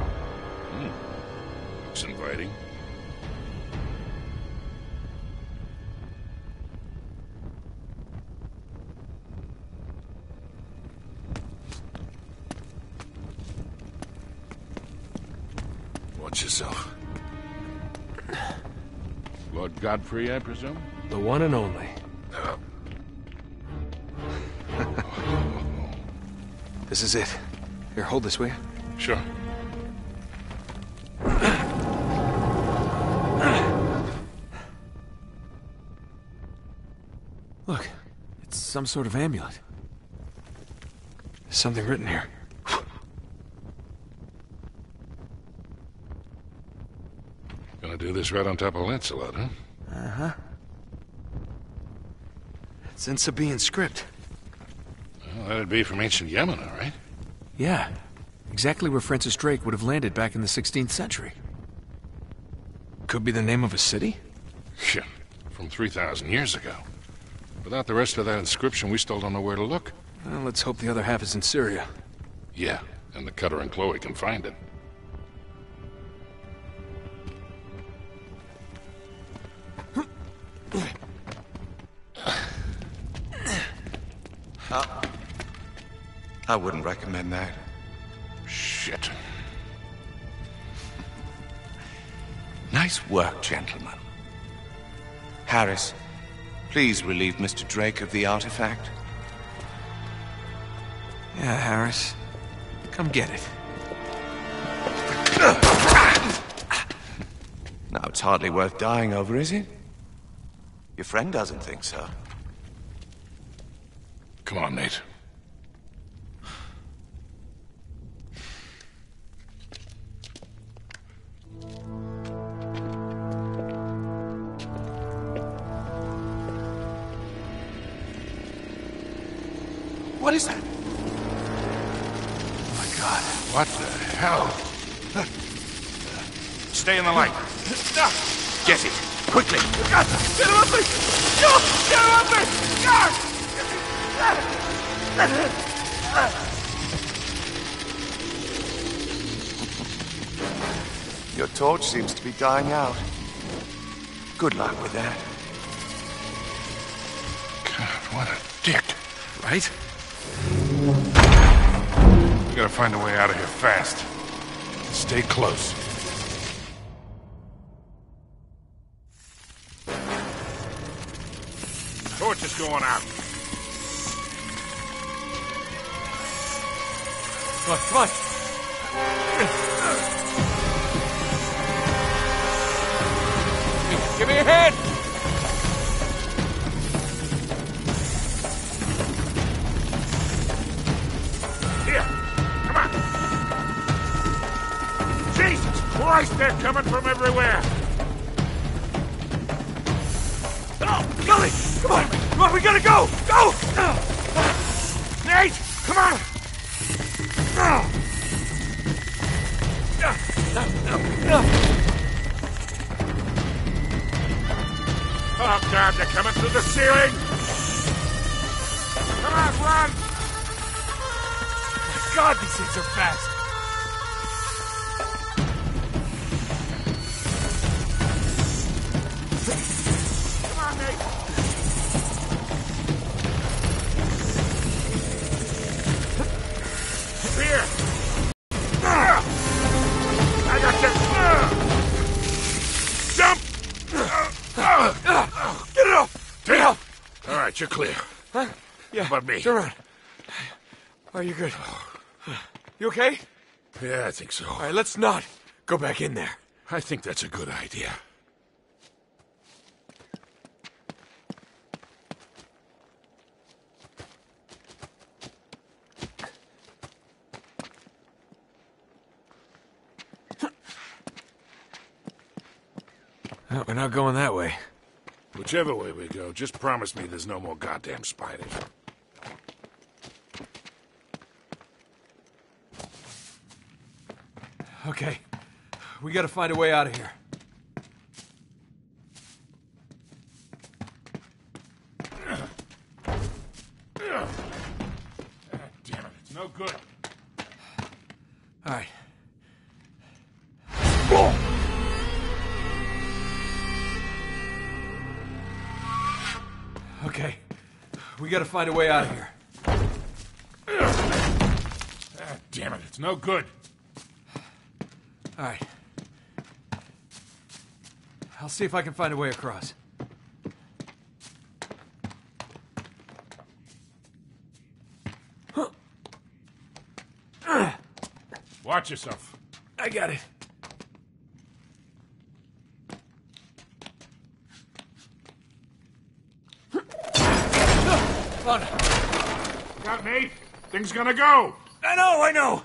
[SPEAKER 3] Hmm. Looks inviting. Watch yourself. Lord Godfrey, I presume?
[SPEAKER 1] The one and only.
[SPEAKER 3] Uh.
[SPEAKER 1] This is it. Here, hold this, will you?
[SPEAKER 3] Sure.
[SPEAKER 1] Look, it's some sort of amulet. There's something written here.
[SPEAKER 3] Gonna do this right on top of Lancelot, huh?
[SPEAKER 1] Uh-huh. It's in Sabaean script.
[SPEAKER 3] Well, that'd be from ancient Yemen, all right?
[SPEAKER 1] Yeah. Exactly where Francis Drake would have landed back in the sixteenth century. Could be the name of a city?
[SPEAKER 3] Yeah, from three thousand years ago. Without the rest of that inscription, we still don't know where to look.
[SPEAKER 1] Well, let's hope the other half is in Syria.
[SPEAKER 3] Yeah, and the Cutter and Chloe can find it.
[SPEAKER 4] Uh, I wouldn't recommend that.
[SPEAKER 3] Shit.
[SPEAKER 4] Nice work, gentlemen. Harris, please relieve Mister Drake of the artifact.
[SPEAKER 1] Yeah, Harris. Come get it.
[SPEAKER 4] Now, it's hardly worth dying over, is it? Your friend doesn't think so.
[SPEAKER 3] Come on, Nate.
[SPEAKER 1] What is that?
[SPEAKER 3] Oh my God, what the hell? Stay in the light.
[SPEAKER 4] Get it, quickly.
[SPEAKER 5] Get him up me! No! Get him up me!
[SPEAKER 4] Your torch seems to be dying out. Good luck with that.
[SPEAKER 3] God, what a dick.
[SPEAKER 1] Right?
[SPEAKER 3] We gotta find a way out of here fast. Stay close. Torch is going out.
[SPEAKER 5] Come on, come on! Give me a hand!
[SPEAKER 3] Here, come on. Jesus Christ, they're coming from everywhere.
[SPEAKER 5] Oh, Gully! Come on! Come on, we gotta go! Go!
[SPEAKER 3] Nate, come on! Oh, God, they're coming through the ceiling! Come on, run!
[SPEAKER 5] My God, these things are fast!
[SPEAKER 3] Come on, Nate! Here! I got you! Jump!
[SPEAKER 5] Get it off! Get it off!
[SPEAKER 3] All right, you're clear.
[SPEAKER 5] Huh? Yeah.
[SPEAKER 3] How about me?
[SPEAKER 5] Turn around. Are you good? You okay?
[SPEAKER 3] Yeah, I think so.
[SPEAKER 5] All right, let's not go back in there.
[SPEAKER 3] I think that's a good idea.
[SPEAKER 5] Oh, we're not going that way.
[SPEAKER 3] Whichever way we go, just promise me there's no more goddamn spiders.
[SPEAKER 5] Okay. We gotta find a way out of here.
[SPEAKER 3] Damn it, it's no good.
[SPEAKER 5] All right. Okay. We gotta find a way out of here.
[SPEAKER 3] Ah, damn it, it's no good.
[SPEAKER 5] All right. I'll see if I can find a way across.
[SPEAKER 3] Watch yourself.
[SPEAKER 5] I got it. On.
[SPEAKER 3] Got me? Things gonna go.
[SPEAKER 5] I know, I know.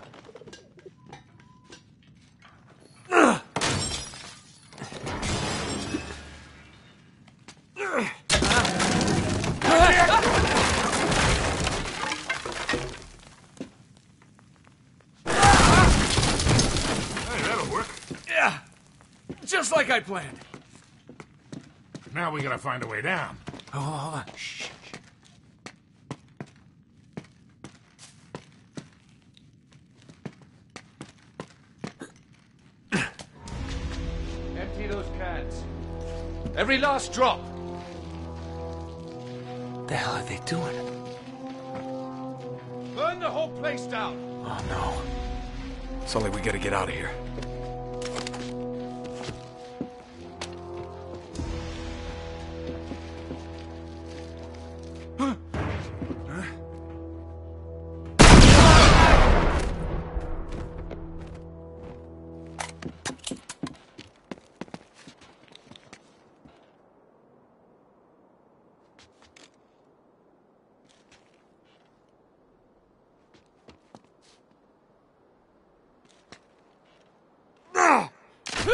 [SPEAKER 5] Just like I planned.
[SPEAKER 3] Now we gotta find a way down.
[SPEAKER 5] Oh, hold on. Shh.
[SPEAKER 10] Empty those cans. Every last drop.
[SPEAKER 5] The hell are they doing?
[SPEAKER 10] Burn the whole place down.
[SPEAKER 5] Oh, no. Sully, we gotta get out of here.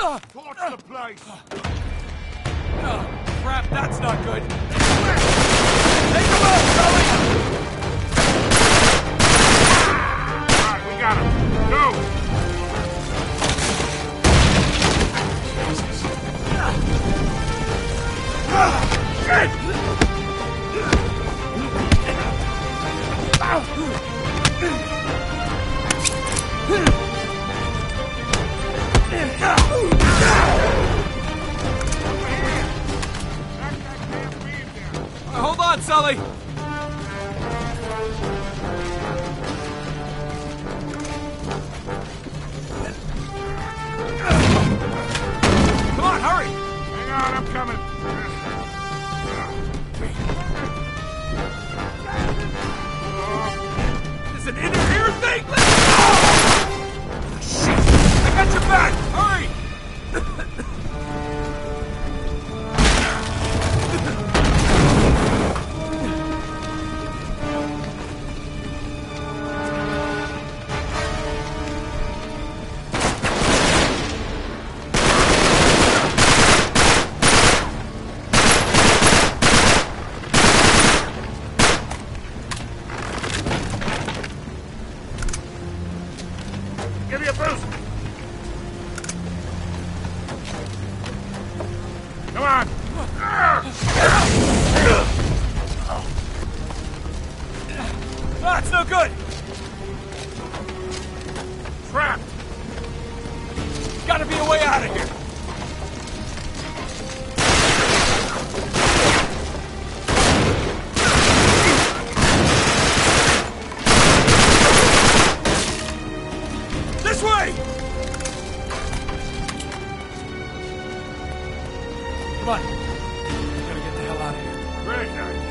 [SPEAKER 5] Torch the place! Oh, crap, that's not good. Take him out, Sully!
[SPEAKER 13] Alright, we got him. Go!
[SPEAKER 5] Hold on, Sully! Come on, hurry!
[SPEAKER 13] Hang on, I'm coming.
[SPEAKER 5] Is it in here thing? Oh, shit! I got your back! Hurry!
[SPEAKER 13] Give me a boost! Come on!
[SPEAKER 5] That's no good!
[SPEAKER 13] Trapped!
[SPEAKER 5] Gotta be a way out of here! This way! Come on. Gotta get the hell out of here.
[SPEAKER 13] Very nice.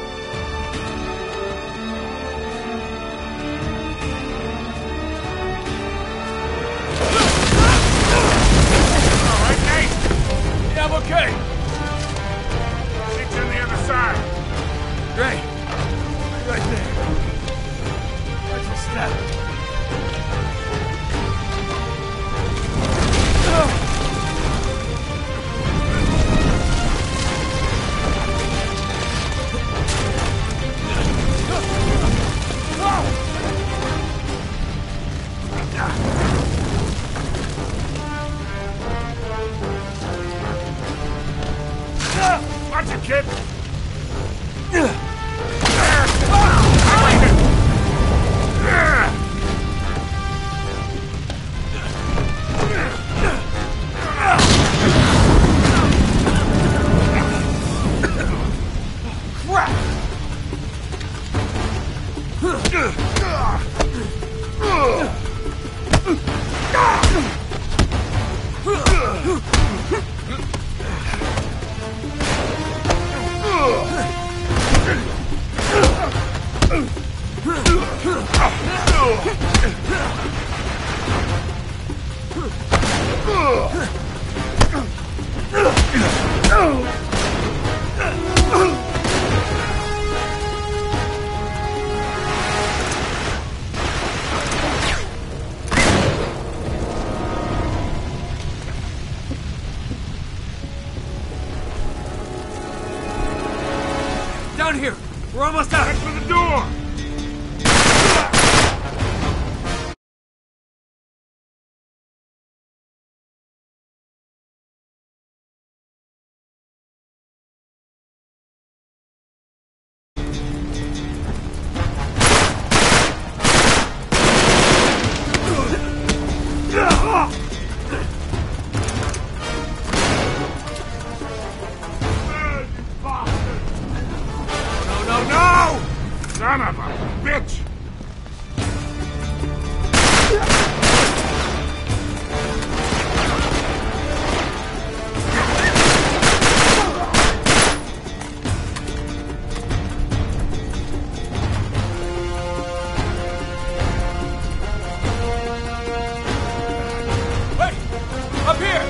[SPEAKER 13] All right, Nate.
[SPEAKER 5] Yeah, I'm okay.
[SPEAKER 13] Meet you on the other side.
[SPEAKER 5] Great. Right there. That's a step.
[SPEAKER 13] Watch it, kid!
[SPEAKER 5] Down here! We're almost out!
[SPEAKER 13] Head for the door! Son of a bitch!
[SPEAKER 5] Wait! Up here!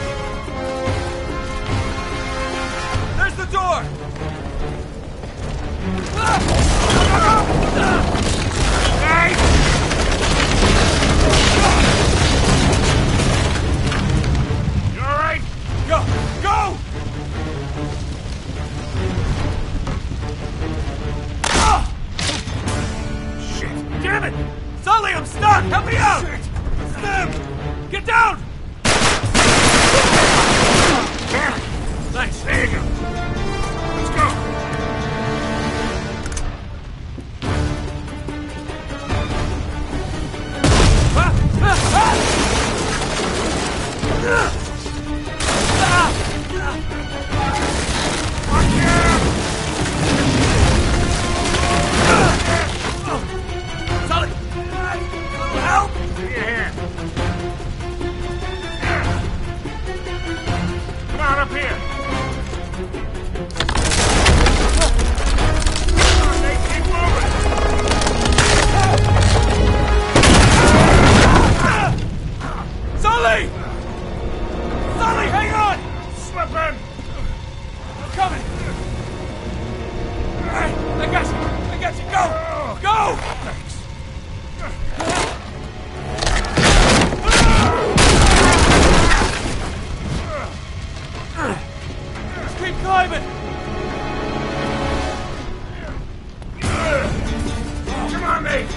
[SPEAKER 5] There's the door! Sully! Help!
[SPEAKER 13] Here. Come on up here. Come on, Nate, keep moving.
[SPEAKER 5] Sully! Sully, hang on!
[SPEAKER 13] Slipping.
[SPEAKER 5] I'm coming. All right, I got you. I got you. Go! Go! Just keep climbing.
[SPEAKER 13] Come on, Nate.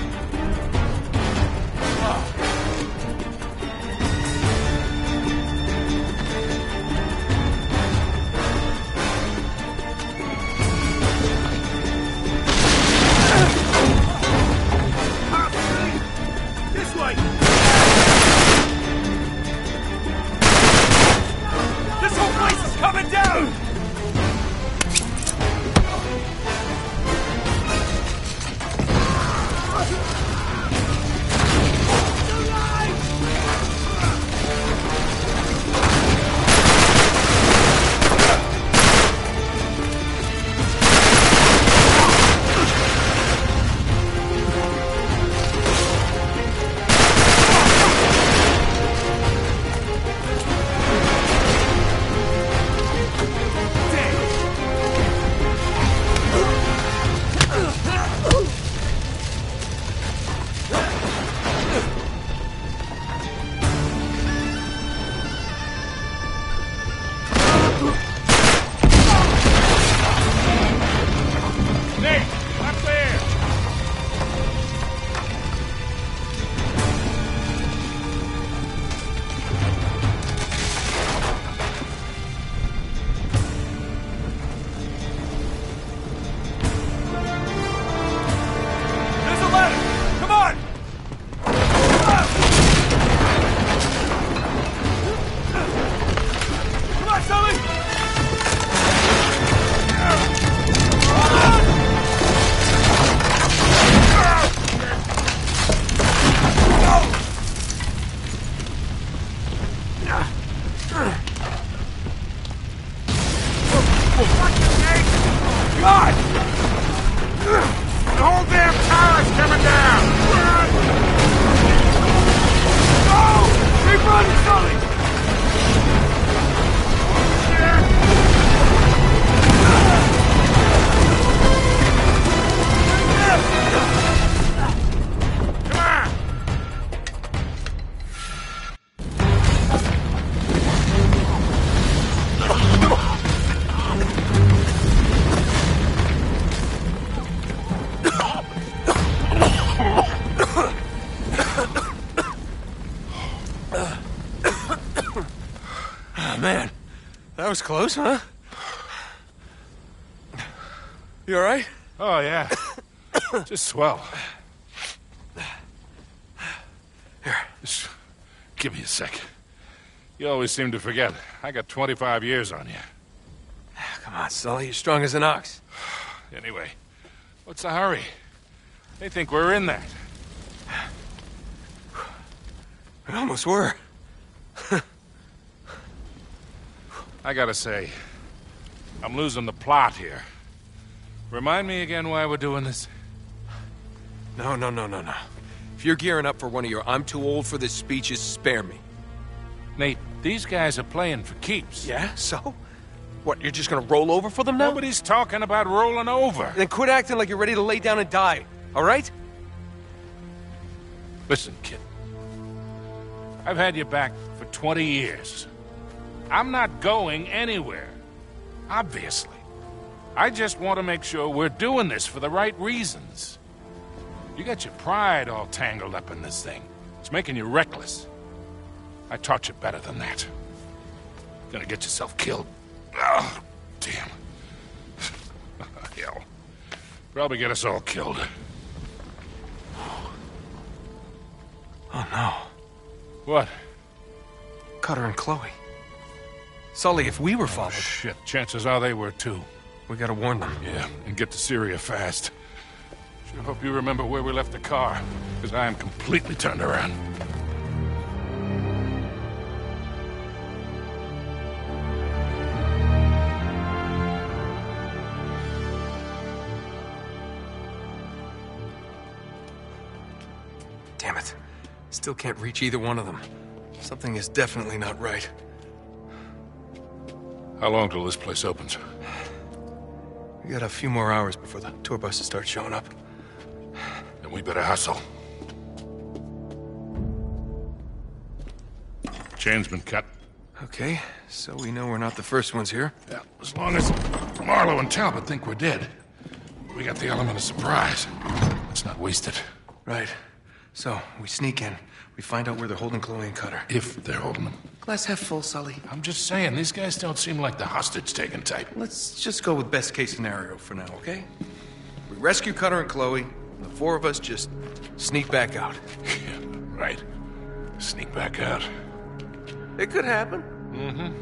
[SPEAKER 5] This way. This whole place is coming down.
[SPEAKER 13] Nate, up there.
[SPEAKER 5] There's a ladder. Come on. Come on, Sully.
[SPEAKER 13] God! The whole damn tower's coming down!
[SPEAKER 5] Go! Keep running, Sully!
[SPEAKER 13] Come on!
[SPEAKER 5] Man, that was close, huh? You all right?
[SPEAKER 3] Oh, yeah. Just swell.
[SPEAKER 5] Here.
[SPEAKER 3] Just give me a sec. You always seem to forget. I got twenty-five years on you.
[SPEAKER 5] Come on, Sully. You're strong as an ox.
[SPEAKER 3] Anyway, what's the hurry? They think we're in that.
[SPEAKER 5] We almost were.
[SPEAKER 3] I gotta say, I'm losing the plot here. Remind me again why we're doing this?
[SPEAKER 1] No, no, no, no, no. If you're gearing up for one of your I'm too old for this speeches, spare me.
[SPEAKER 3] Nate, these guys are playing for keeps.
[SPEAKER 1] Yeah? So? What, you're just gonna roll over for them now?
[SPEAKER 3] Nobody's talking about rolling over.
[SPEAKER 1] Then quit acting like you're ready to lay down and die, all right?
[SPEAKER 3] Listen, kid. I've had you back for twenty years. I'm not going anywhere. Obviously. I just want to make sure we're doing this for the right reasons. You got your pride all tangled up in this thing. It's making you reckless. I taught you better than that. Gonna get yourself killed. Oh, damn. Hell. Probably get us all killed.
[SPEAKER 5] Oh, no.
[SPEAKER 3] What?
[SPEAKER 1] Cutter and Chloe. Sully, if we were followed...
[SPEAKER 3] Oh, shit. Chances are they were, too.
[SPEAKER 1] We gotta warn them.
[SPEAKER 3] Yeah, and get to Syria fast. Sure hope you remember where we left the car, because I am completely turned around.
[SPEAKER 1] Damn it. Still can't reach either one of them. Something is definitely not right.
[SPEAKER 3] How long till this place opens?
[SPEAKER 1] We got a few more hours before the tour buses start showing up.
[SPEAKER 3] Then we better hustle. Chain's been cut.
[SPEAKER 1] Okay, so we know we're not the first ones here.
[SPEAKER 3] Yeah, as long as Marlowe and Talbot think we're dead, we got the element of surprise. Let's not waste it.
[SPEAKER 1] Right. So, we sneak in. We find out where they're holding Chloe and Cutter.
[SPEAKER 3] If they're holding them.
[SPEAKER 1] Glass half full, Sully.
[SPEAKER 3] I'm just saying, these guys don't seem like the hostage-taking type.
[SPEAKER 1] Let's just go with best case scenario for now, okay? We rescue Cutter and Chloe, and the four of us just sneak back out.
[SPEAKER 3] Yeah, right. Sneak back out.
[SPEAKER 1] It could happen.
[SPEAKER 3] Mm-hmm.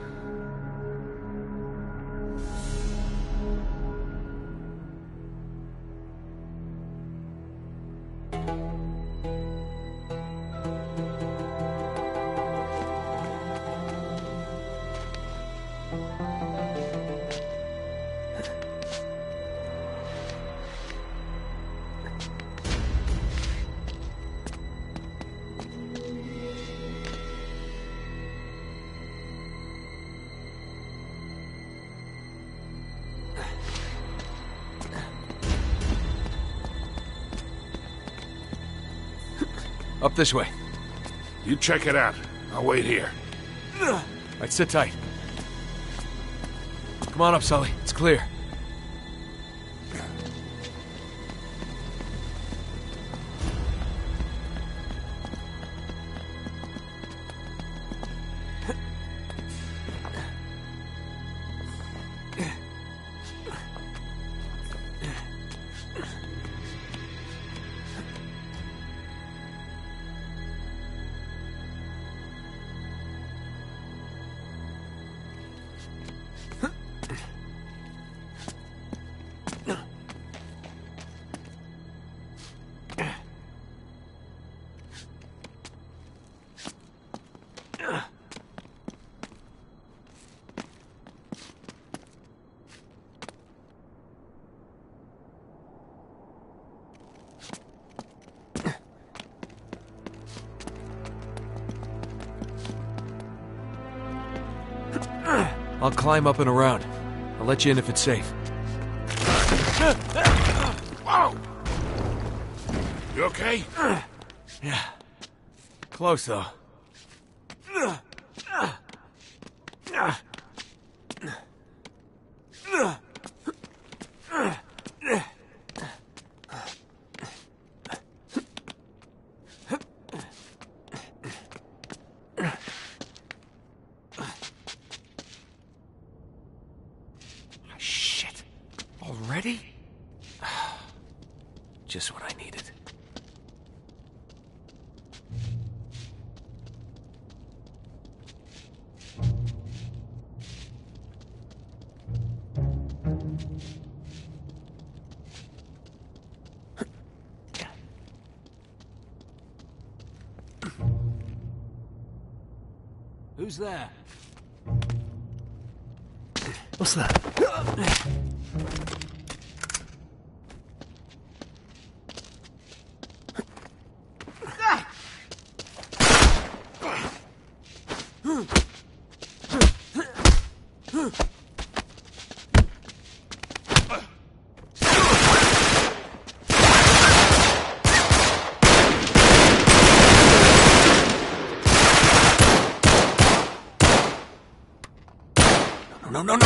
[SPEAKER 1] Up this way.
[SPEAKER 3] You check it out. I'll wait here.
[SPEAKER 1] All right, sit tight. Come on up, Sully. It's clear. I'll climb up and around. I'll let you in if it's safe.
[SPEAKER 3] Whoa! You okay?
[SPEAKER 1] Yeah. Close, though. Already? Just what I needed.
[SPEAKER 5] Who's there?
[SPEAKER 2] What's that?
[SPEAKER 1] No, no, no!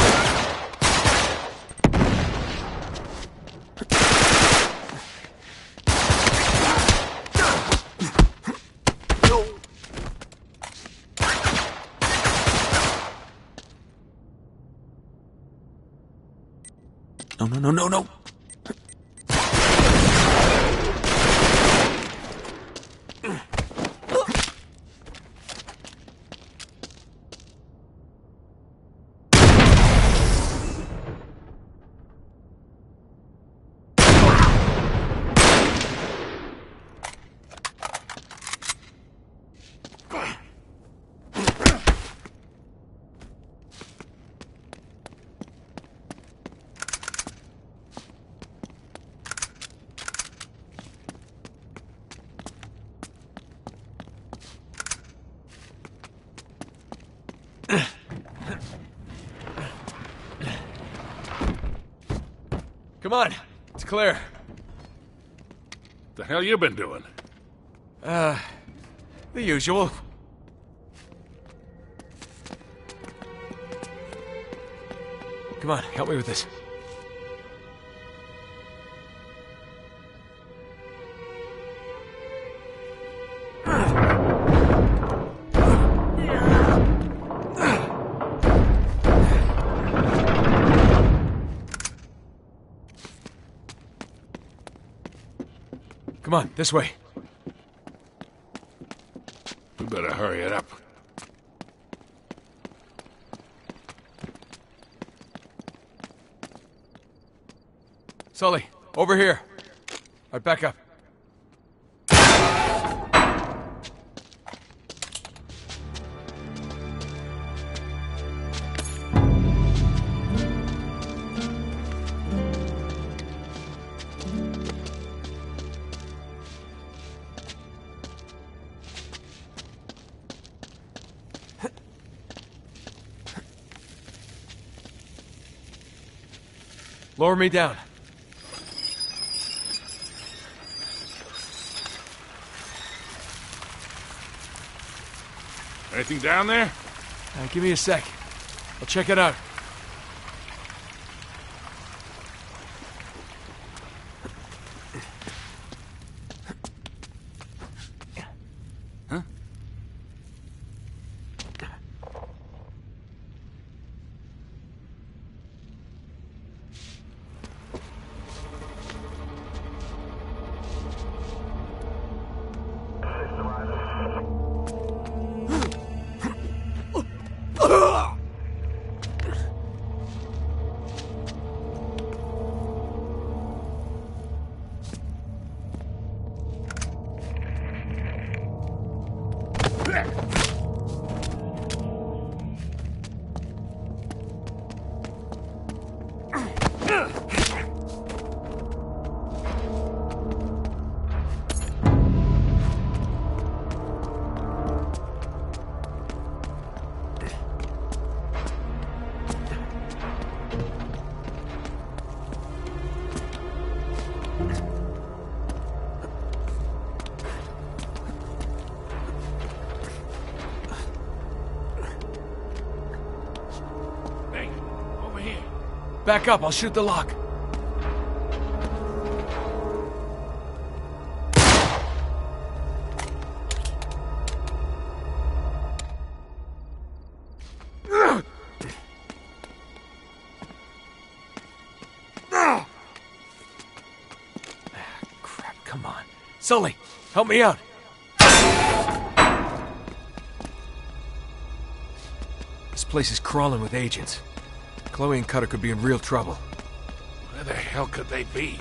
[SPEAKER 1] No, no, no, no, no!
[SPEAKER 14] Come on, it's clear.
[SPEAKER 3] The hell you been doing?
[SPEAKER 14] Uh, the usual. Come on, help me with this. Come on, this way.
[SPEAKER 3] We better hurry it up.
[SPEAKER 14] Sully, over here. Right, back up. Lower me down.
[SPEAKER 3] Anything down there?
[SPEAKER 14] Uh, give me a sec. I'll check it out.
[SPEAKER 2] Huh?
[SPEAKER 14] Back up, I'll shoot the lock. Crap, come on. Sully, help me out. This place is crawling with agents. Chloe and Cutter could be in real trouble.
[SPEAKER 3] Where the hell could they be?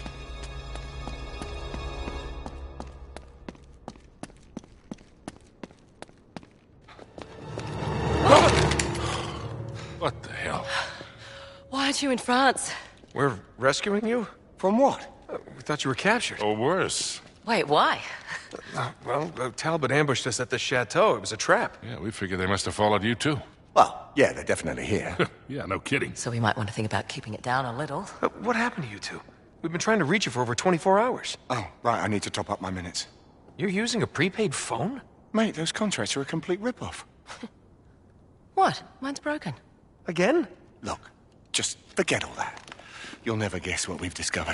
[SPEAKER 3] What the hell?
[SPEAKER 12] Why aren't you in France?
[SPEAKER 1] We're rescuing you? From what? Uh, we thought you were captured.
[SPEAKER 3] Or worse.
[SPEAKER 12] Wait, why?
[SPEAKER 1] Uh, well, uh, Talbot ambushed us at the chateau. It was a trap.
[SPEAKER 3] Yeah, we figured they must have followed you too.
[SPEAKER 2] Well, yeah, they're definitely here.
[SPEAKER 3] Yeah, no kidding.
[SPEAKER 12] So we might want to think about keeping it down a little.
[SPEAKER 1] Uh, what happened to you two? We've been trying to reach you for over twenty-four hours.
[SPEAKER 2] Oh, right, I need to top up my minutes.
[SPEAKER 1] You're using a prepaid phone?
[SPEAKER 2] Mate, those contracts are a complete rip-off.
[SPEAKER 12] What? Mine's broken.
[SPEAKER 1] Again?
[SPEAKER 2] Look, just forget all that. You'll never guess what we've discovered.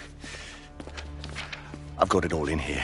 [SPEAKER 2] I've got it all in here.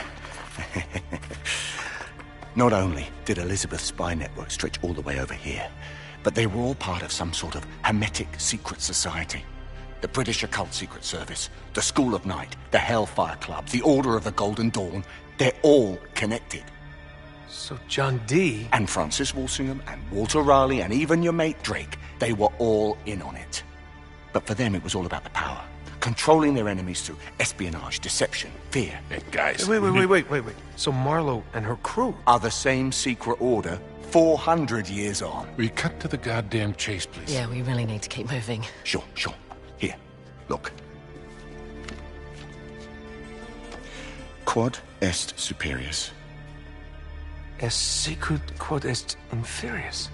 [SPEAKER 2] Not only did Elizabeth's spy network stretch all the way over here, but they were all part of some sort of hermetic secret society. The British Occult Secret Service, the School of Night, the Hellfire Club, the Order of the Golden Dawn, they're all connected.
[SPEAKER 1] So John Dee...
[SPEAKER 2] And Francis Walsingham and Walter Raleigh and even your mate Drake, they were all in on it. But for them it was all about the power. Controlling their enemies through espionage, deception, fear.
[SPEAKER 3] Hey, guys...
[SPEAKER 1] Wait, wait, wait, wait, wait, wait. So Marlowe and her crew...
[SPEAKER 2] are the same secret order four hundred years on.
[SPEAKER 3] We cut to the goddamn chase, please.
[SPEAKER 12] Yeah, we really need to keep moving.
[SPEAKER 2] Sure, sure. Here, look. Quod est superius.
[SPEAKER 1] Est sicut quod est inferius.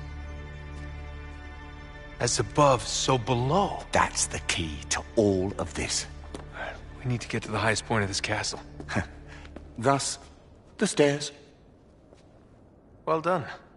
[SPEAKER 1] As above, so below.
[SPEAKER 2] That's the key to all of this.
[SPEAKER 14] We need to get to the highest point of this castle.
[SPEAKER 2] Thus, the stairs.
[SPEAKER 14] Well done.